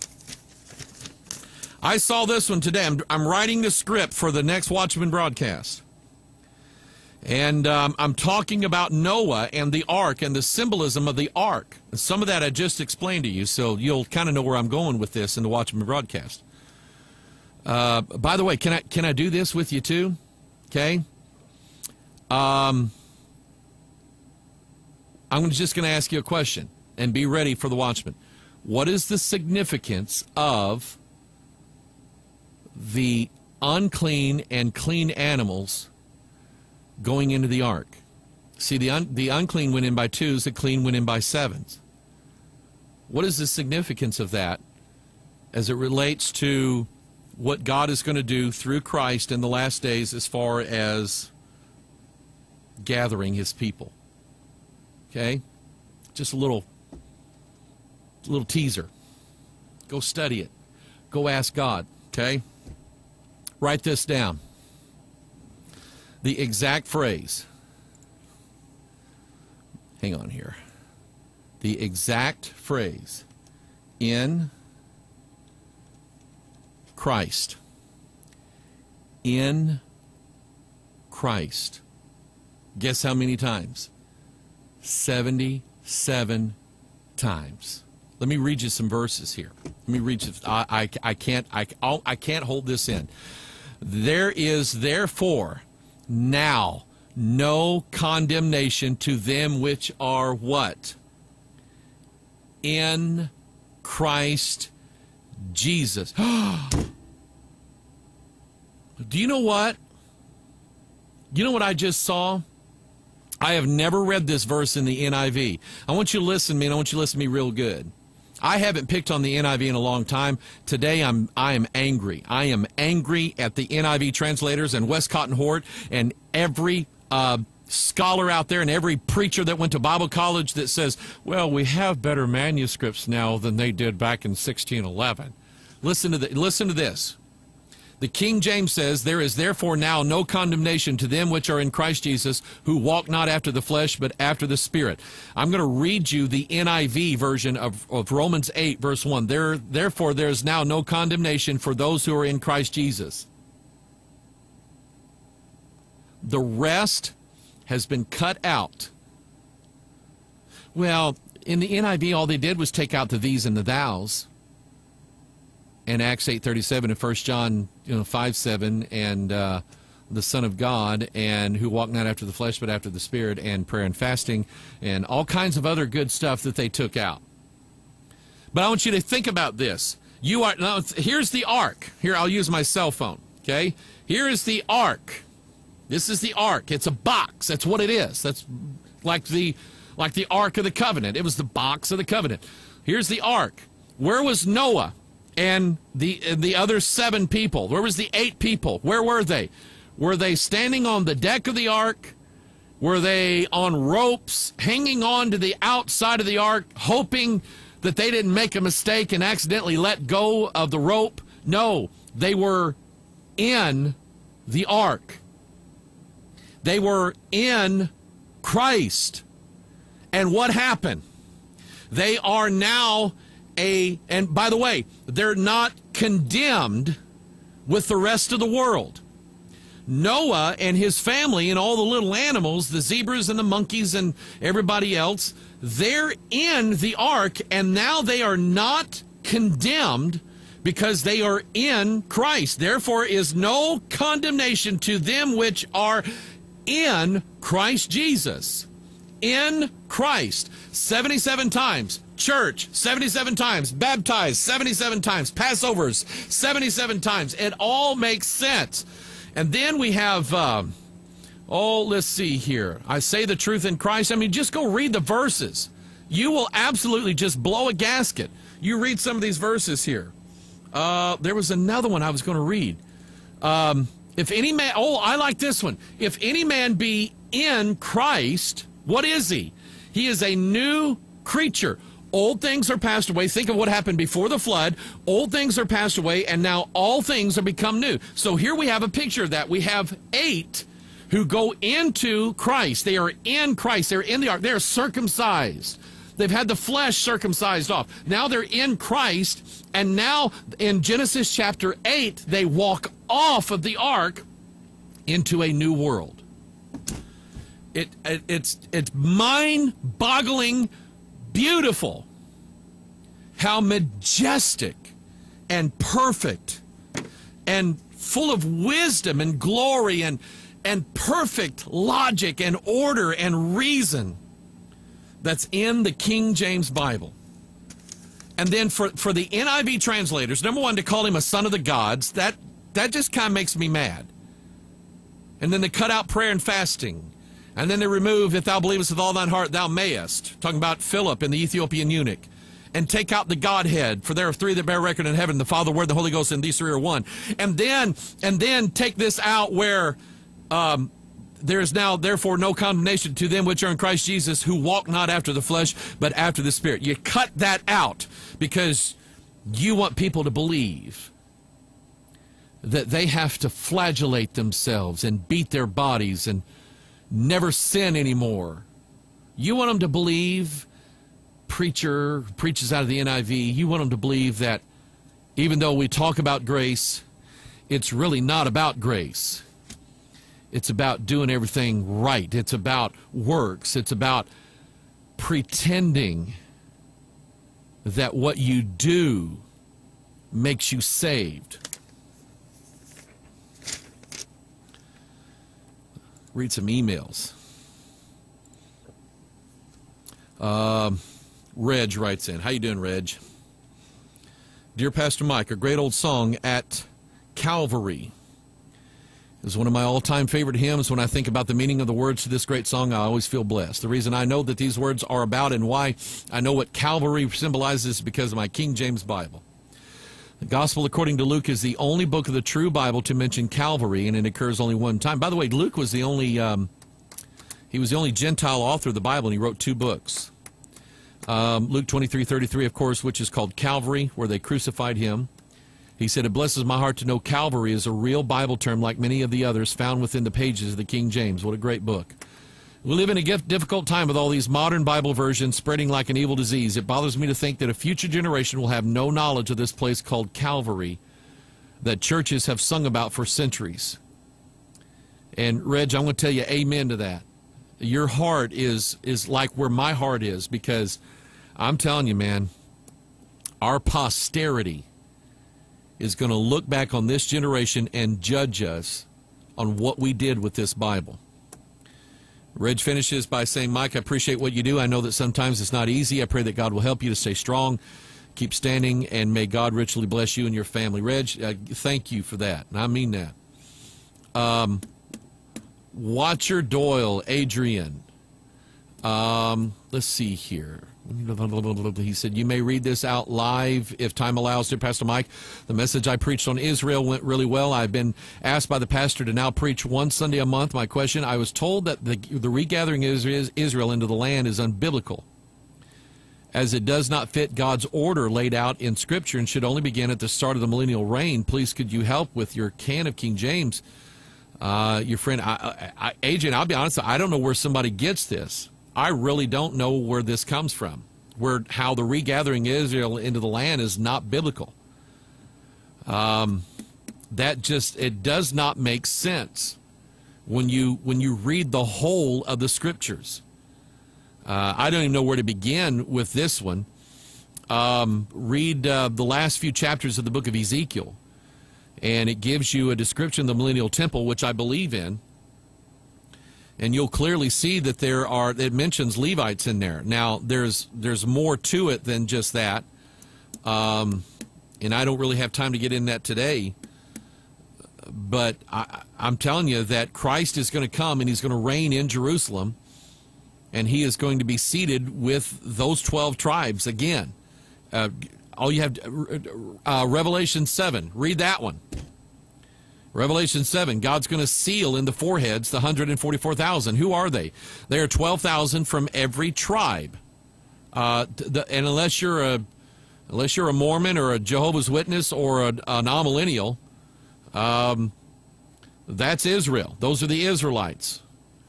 I saw this one today. I'm writing the script for the next Watchman broadcast. And I'm talking about Noah and the ark and the symbolism of the ark. Some of that I just explained to you, so you'll kind of know where I'm going with this in the Watchman broadcast. By the way, can I do this with you too? Okay. I'm just going to ask you a question, and be ready for the Watchman. What is the significance of the unclean and clean animals going into the ark? See, the unclean went in by twos, the clean went in by sevens. What is the significance of that as it relates to what God is going to do through Christ in the last days as far as gathering his people? Okay? Just a little teaser. Go study it. Go ask God. Okay? Write this down. The exact phrase. Hang on here. The exact phrase. In Christ. In Christ. Guess how many times? 77 times. Let me read you some verses here. Let me read you. I can't hold this in. There is therefore now no condemnation to them which are what? In Christ Jesus. Do you know what? You know what I just saw? I have never read this verse in the NIV. I want you to listen to me, and I want you to listen to me real good. I haven't picked on the NIV in a long time. Today I am angry. I am angry at the NIV translators and Westcott and Hort and every scholar out there and every preacher that went to Bible college that says, well, we have better manuscripts now than they did back in 1611. Listen to this. The King James says, there is therefore now no condemnation to them which are in Christ Jesus, who walk not after the flesh, but after the Spirit. I'm going to read you the NIV version of Romans 8, verse 1. Therefore, there is now no condemnation for those who are in Christ Jesus. The rest has been cut out. Well, in the NIV, all they did was take out the these and the thous. And Acts 8:37 and 1 John 5:7 and the Son of God, and who walk not after the flesh but after the Spirit, and prayer and fasting, and all kinds of other good stuff that they took out. But I want you to think about this. Now, here's the ark. Here, I'll use my cell phone. Okay, here is the ark. This is the ark. It's a box. That's what it is. That's like the Ark of the Covenant. It was the box of the covenant. Here's the ark. Where was Noah and the other 7 people? Where was the 8 people? Where were they? Were they standing on the deck of the ark? Were they on ropes, hanging on to the outside of the ark, hoping that they didn't make a mistake and accidentally let go of the rope? No, they were in the ark. They were in Christ. And what happened? They are now and by the way, they're not condemned with the rest of the world. Noah and his family and all the little animals, the zebras and the monkeys and everybody else, they're in the ark, and now they are not condemned because they are in Christ. Therefore is no condemnation to them which are in Christ Jesus. In Christ. 77 times. Church, 77 times. Baptized, 77 times. Passovers, 77 times. It all makes sense. And then we have, let's see here. I say the truth in Christ. I mean, just go read the verses. You will absolutely just blow a gasket. You read some of these verses here. There was another one I was going to read. If any man, I like this one. If any man be in Christ, what is he? He is a new creature. Old things are passed away. Think of what happened before the flood. Old things are passed away, and now all things are become new. So here we have a picture of that. We have 8 who go into Christ. They are in Christ. They're in the ark. They're circumcised. They've had the flesh circumcised off. Now they're in Christ, and now in Genesis chapter 8, they walk off of the ark into a new world. It's mind-boggling beautiful how majestic and perfect and full of wisdom and glory and perfect logic and order and reason that's in the King James Bible. And then for the NIV translators, number one, to call him a son of the gods, that just kind of makes me mad. And then they cut out prayer and fasting. And then they remove, if thou believest with all thine heart, thou mayest. Talking about Philip and the Ethiopian eunuch. And take out the Godhead, for there are 3 that bear record in heaven, the Father, the Word, the Holy Ghost, and these 3 are one. And then take this out where there is now therefore no condemnation to them which are in Christ Jesus, who walk not after the flesh, but after the Spirit. You cut that out because you want people to believe that they have to flagellate themselves and beat their bodies and never sin anymore. You want them to believe, preacher preaches out of the NIV, you want them to believe that even though we talk about grace, it's really not about grace. It's about doing everything right. It's about works. It's about pretending that what you do makes you saved. Read some emails. Reg writes in. How you doing, Reg? Dear Pastor Mike, a great old song, At Calvary, is one of my all-time favorite hymns. When I think about the meaning of the words to this great song, I always feel blessed. The reason I know that these words are about and why I know what Calvary symbolizes is because of my King James Bible. The Gospel according to Luke is the only book of the true Bible to mention Calvary, and it occurs only one time. By the way, Luke was the only he was the only Gentile author of the Bible, and he wrote 2 books. Luke 23:33, of course, which is called Calvary, where they crucified him. He said, "It blesses my heart to know Calvary is a real Bible term like many of the others found within the pages of the King James." What a great book. We live in a difficult time with all these modern Bible versions spreading like an evil disease. It bothers me to think that a future generation will have no knowledge of this place called Calvary that churches have sung about for centuries. And, Reg, I'm going to tell you amen to that. Your heart is like where my heart is, because I'm telling you, man, our posterity is going to look back on this generation and judge us on what we did with this Bible. Reg finishes by saying, Mike, I appreciate what you do. I know that sometimes it's not easy. I pray that God will help you to stay strong, keep standing, and may God richly bless you and your family. Reg, thank you for that, and I mean that. Watcher Doyle, Adrian. Let's see here. He said, you may read this out live if time allows, dear Pastor Mike. The message I preached on Israel went really well. I've been asked by the pastor to now preach one Sunday a month. My question, I was told that the regathering of Israel into the land is unbiblical, as it does not fit God's order laid out in Scripture and should only begin at the start of the millennial reign. Please, could you help with your can of King James? Your friend, Adrian, I'll be honest, I don't know where somebody gets this. I really don't know where this comes from, how the regathering Israel into the land is not biblical. It does not make sense when you read the whole of the Scriptures. I don't even know where to begin with this one. Read the last few chapters of the book of Ezekiel, and it gives you a description of the millennial temple, which I believe in. And you'll clearly see that it mentions Levites in there. Now, there's more to it than just that. And I don't really have time to get in that today. But I'm telling you that Christ is going to come and he's going to reign in Jerusalem. And he is going to be seated with those 12 tribes again. All you have, Revelation 7, read that one. Revelation 7, God's going to seal in the foreheads the 144,000. Who are they? They are 12,000 from every tribe. And unless you're a Mormon or a Jehovah's Witness or an amillennial, that's Israel. Those are the Israelites.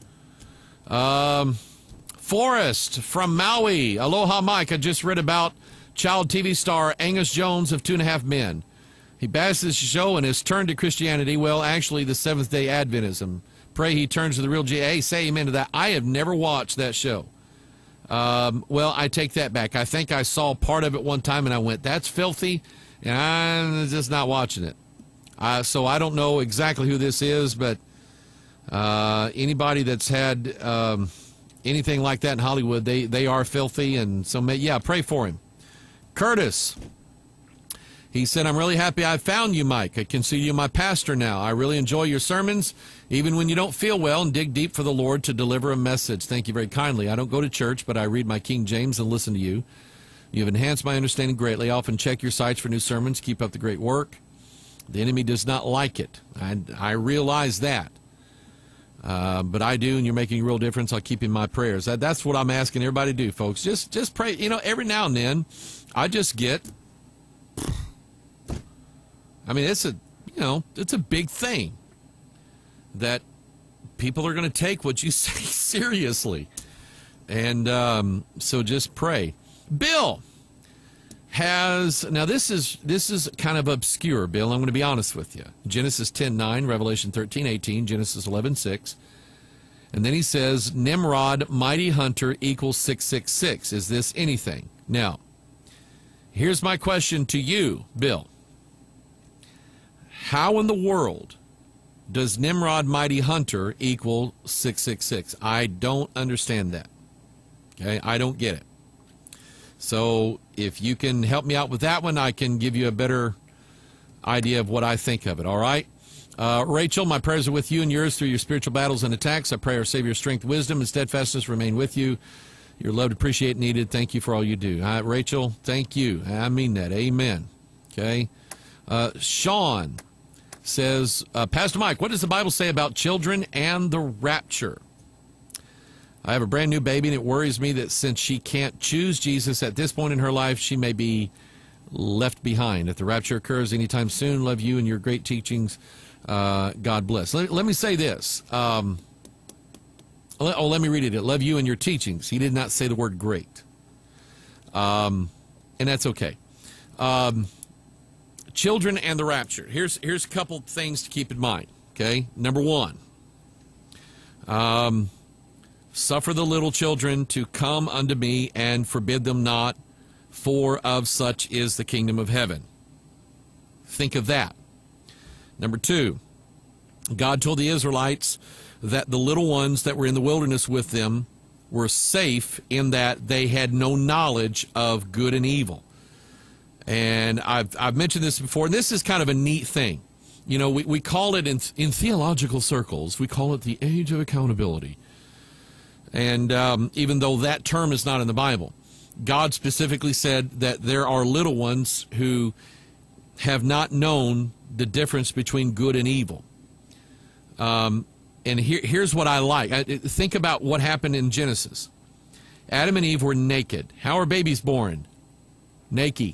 Forrest from Maui. Aloha, Mike. I just read about child TV star Angus Jones of 2.5 Men. He bashes the show and has turned to Christianity. Well, actually, the Seventh-day Adventism. Pray he turns to the real Hey, say amen to that. I have never watched that show. Well, I take that back. I think I saw part of it one time and I went, that's filthy, and I'm just not watching it. So I don't know exactly who this is, but anybody that's had anything like that in Hollywood, they are filthy, and so, yeah, pray for him. Curtis, he said, I'm really happy I found you, Mike. I consider you my pastor now. I really enjoy your sermons, even when you don't feel well, and dig deep for the Lord to deliver a message. Thank you very kindly. I don't go to church, but I read my King James and listen to you. You have enhanced my understanding greatly. I often check your sites for new sermons. Keep up the great work. The enemy does not like it. I realize that. But I do, and you're making a real difference. I'll keep in my prayers. That's what I'm asking everybody to do, folks. Just pray. You know, every now and then, I just get... I mean, it's a big thing that people are going to take what you say seriously. And so just pray. Bill has, now this is kind of obscure, Bill. I'm going to be honest with you. Genesis 10:9, Revelation 13:18, Genesis 11:6. And then he says, Nimrod, mighty hunter, equals 666. Is this anything? Now, here's my question to you, Bill. How in the world does Nimrod, mighty hunter, equal 666? I don't understand that. Okay, I don't get it. So if you can help me out with that one, I can give you a better idea of what I think of it, all right? Rachel, my prayers are with you and yours through your spiritual battles and attacks. I pray our Savior's strength, wisdom, and steadfastness remain with you. Your loved, appreciated, needed. Thank you for all you do. Rachel, thank you. I mean that. Amen. Okay. Sean says, Pastor Mike, what does the Bible say about children and the rapture? I have a brand new baby, and it worries me that since she can't choose Jesus at this point in her life, she may be left behind. If the rapture occurs anytime soon, love you and your great teachings. God bless. Let me say this. Let me read it. Love you and your teachings. He did not say the word great. And that's okay. Children and the rapture. Here's a couple things to keep in mind. Okay, number one, suffer the little children to come unto me, and forbid them not, for of such is the kingdom of heaven. Think of that. Number two, God told the Israelites that the little ones that were in the wilderness with them were safe in that they had no knowledge of good and evil. And I've mentioned this before, and this is kind of a neat thing. You know, we call it in theological circles, we call it the age of accountability. And even though that term is not in the Bible, God specifically said that there are little ones who have not known the difference between good and evil. And here's what I like. Think about what happened in Genesis. Adam and Eve were naked. How are babies born? Naked.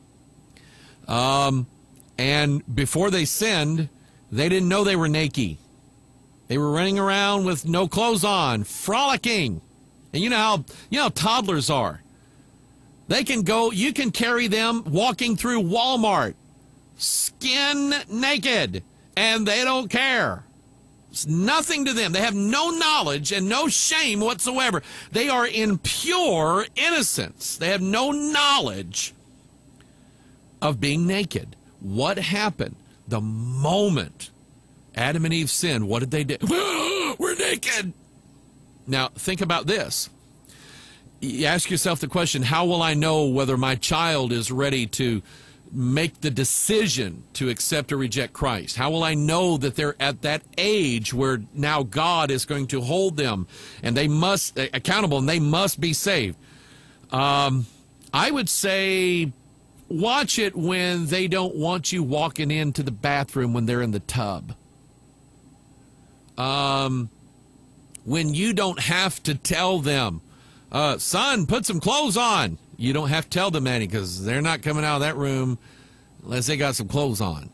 And before they sinned, they didn't know they were naked. They were running around with no clothes on, frolicking. And you know how toddlers are. They can go, you can carry them walking through Walmart, skin naked, and they don't care. It's nothing to them. They have no knowledge and no shame whatsoever. They are in pure innocence. They have no knowledge of being naked. What happened? The moment Adam and Eve sinned, what did they do? We're naked. Now, think about this. You ask yourself the question, how will I know whether my child is ready to make the decision to accept or reject Christ? How will I know that they're at that age where now God is going to hold them and they must accountable and they must be saved? I would say watch it when they don't want you walking into the bathroom when they're in the tub. When you don't have to tell them, Son, put some clothes on. You don't have to tell them any because they're not coming out of that room unless they got some clothes on.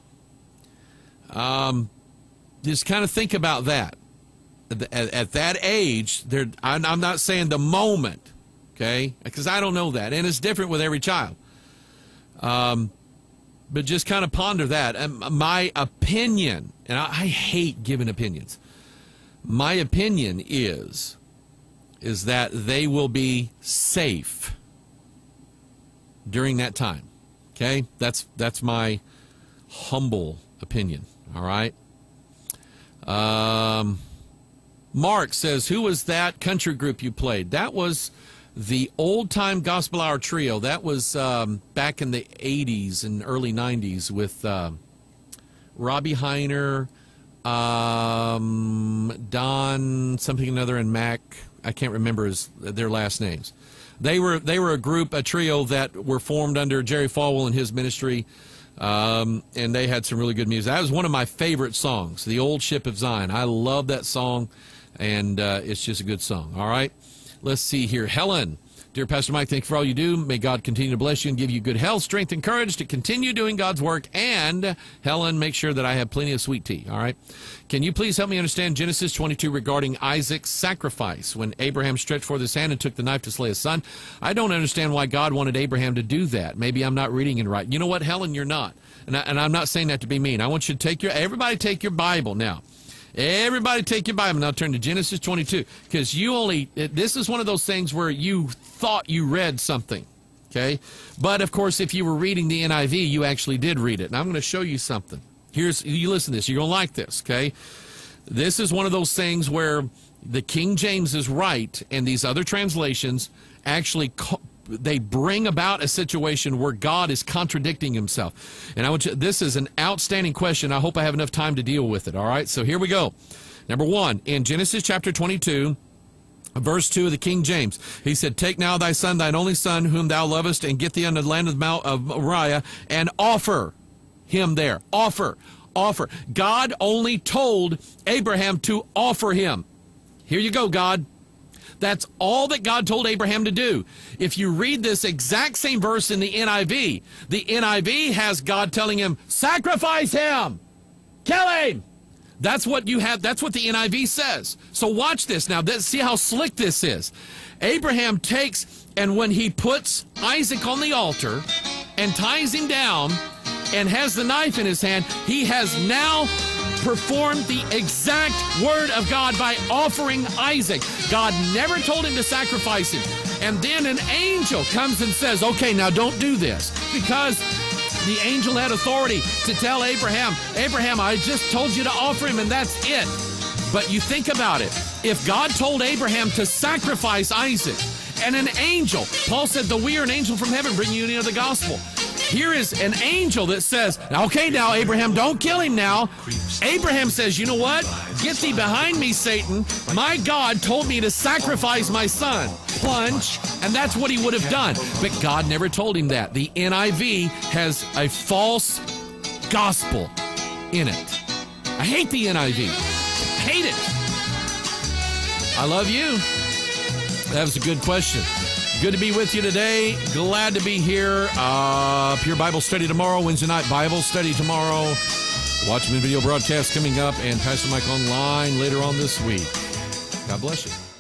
Just kind of think about that. At that age, I'm not saying the moment, okay, because I don't know that, and it's different with every child. But just kind of ponder that. And my opinion, and I hate giving opinions. My opinion is that they will be safe during that time. Okay, that's my humble opinion. All right. Mark says, who was that country group you played? That was the Old Time Gospel Hour Trio. That was back in the 80s and early 90s with Robbie Heiner, Don something another, and Mac. I can't remember their last names. They were a group, a trio that were formed under Jerry Falwell and his ministry. And they had some really good music. That was one of my favorite songs, The Old Ship of Zion. I love that song, and it's just a good song. All right, let's see here. Helen, dear Pastor Mike, thank you for all you do. May God continue to bless you and give you good health, strength, and courage to continue doing God's work. And, Helen, make sure that I have plenty of sweet tea. All right, can you please help me understand Genesis 22 regarding Isaac's sacrifice when Abraham stretched forth his hand and took the knife to slay his son? I don't understand why God wanted Abraham to do that. Maybe I'm not reading it right. You know what, Helen, you're not. And I'm not saying that to be mean. I want you to everybody take your Bible now. Everybody take your Bible now. Turn to Genesis 22, because this is one of those things where you thought you read something, okay? But of course, if you were reading the NIV, you actually did read it. And I'm going to show you something. You listen to this. You're going to like this, okay? This is one of those things where the King James is right, and these other translations actually they bring about a situation where God is contradicting himself. And this is an outstanding question. I hope I have enough time to deal with it. All right, so here we go. Number one, in Genesis chapter 22, verse 2 of the King James, he said, take now thy son, thine only son, whom thou lovest, and get thee unto the land of Mount of Moriah, and offer him there. Offer. God only told Abraham to offer him. Here you go, God. That's all that God told Abraham to do. If you read this exact same verse in the NIV has God telling him, sacrifice him, kill him. That's what you have. That's what the NIV says. So watch this now. See how slick this is. Abraham takes, and when he puts Isaac on the altar and ties him down and has the knife in his hand, he has now performed the exact word of God by offering Isaac. God never told him to sacrifice him. And then an angel comes and says, okay, now don't do this, because the angel had authority to tell Abraham, I just told you to offer him, and that's it. But you think about it. If God told Abraham to sacrifice Isaac, and an angel, Paul said, though we are an angel from heaven, bring you near the gospel. Here is an angel that says, okay, now, Abraham, don't kill him now. Abraham says, you know what? Get thee behind me, Satan. My God told me to sacrifice my son. Plunge, and that's what he would have done. But God never told him that. The NIV has a false gospel in it. I hate the NIV. I hate it. I love you. That was a good question. Good to be with you today. Glad to be here. Pure Bible Study tomorrow, Wednesday night Bible Study tomorrow. Watchman video broadcast coming up, and Pastor Mike online later on this week. God bless you.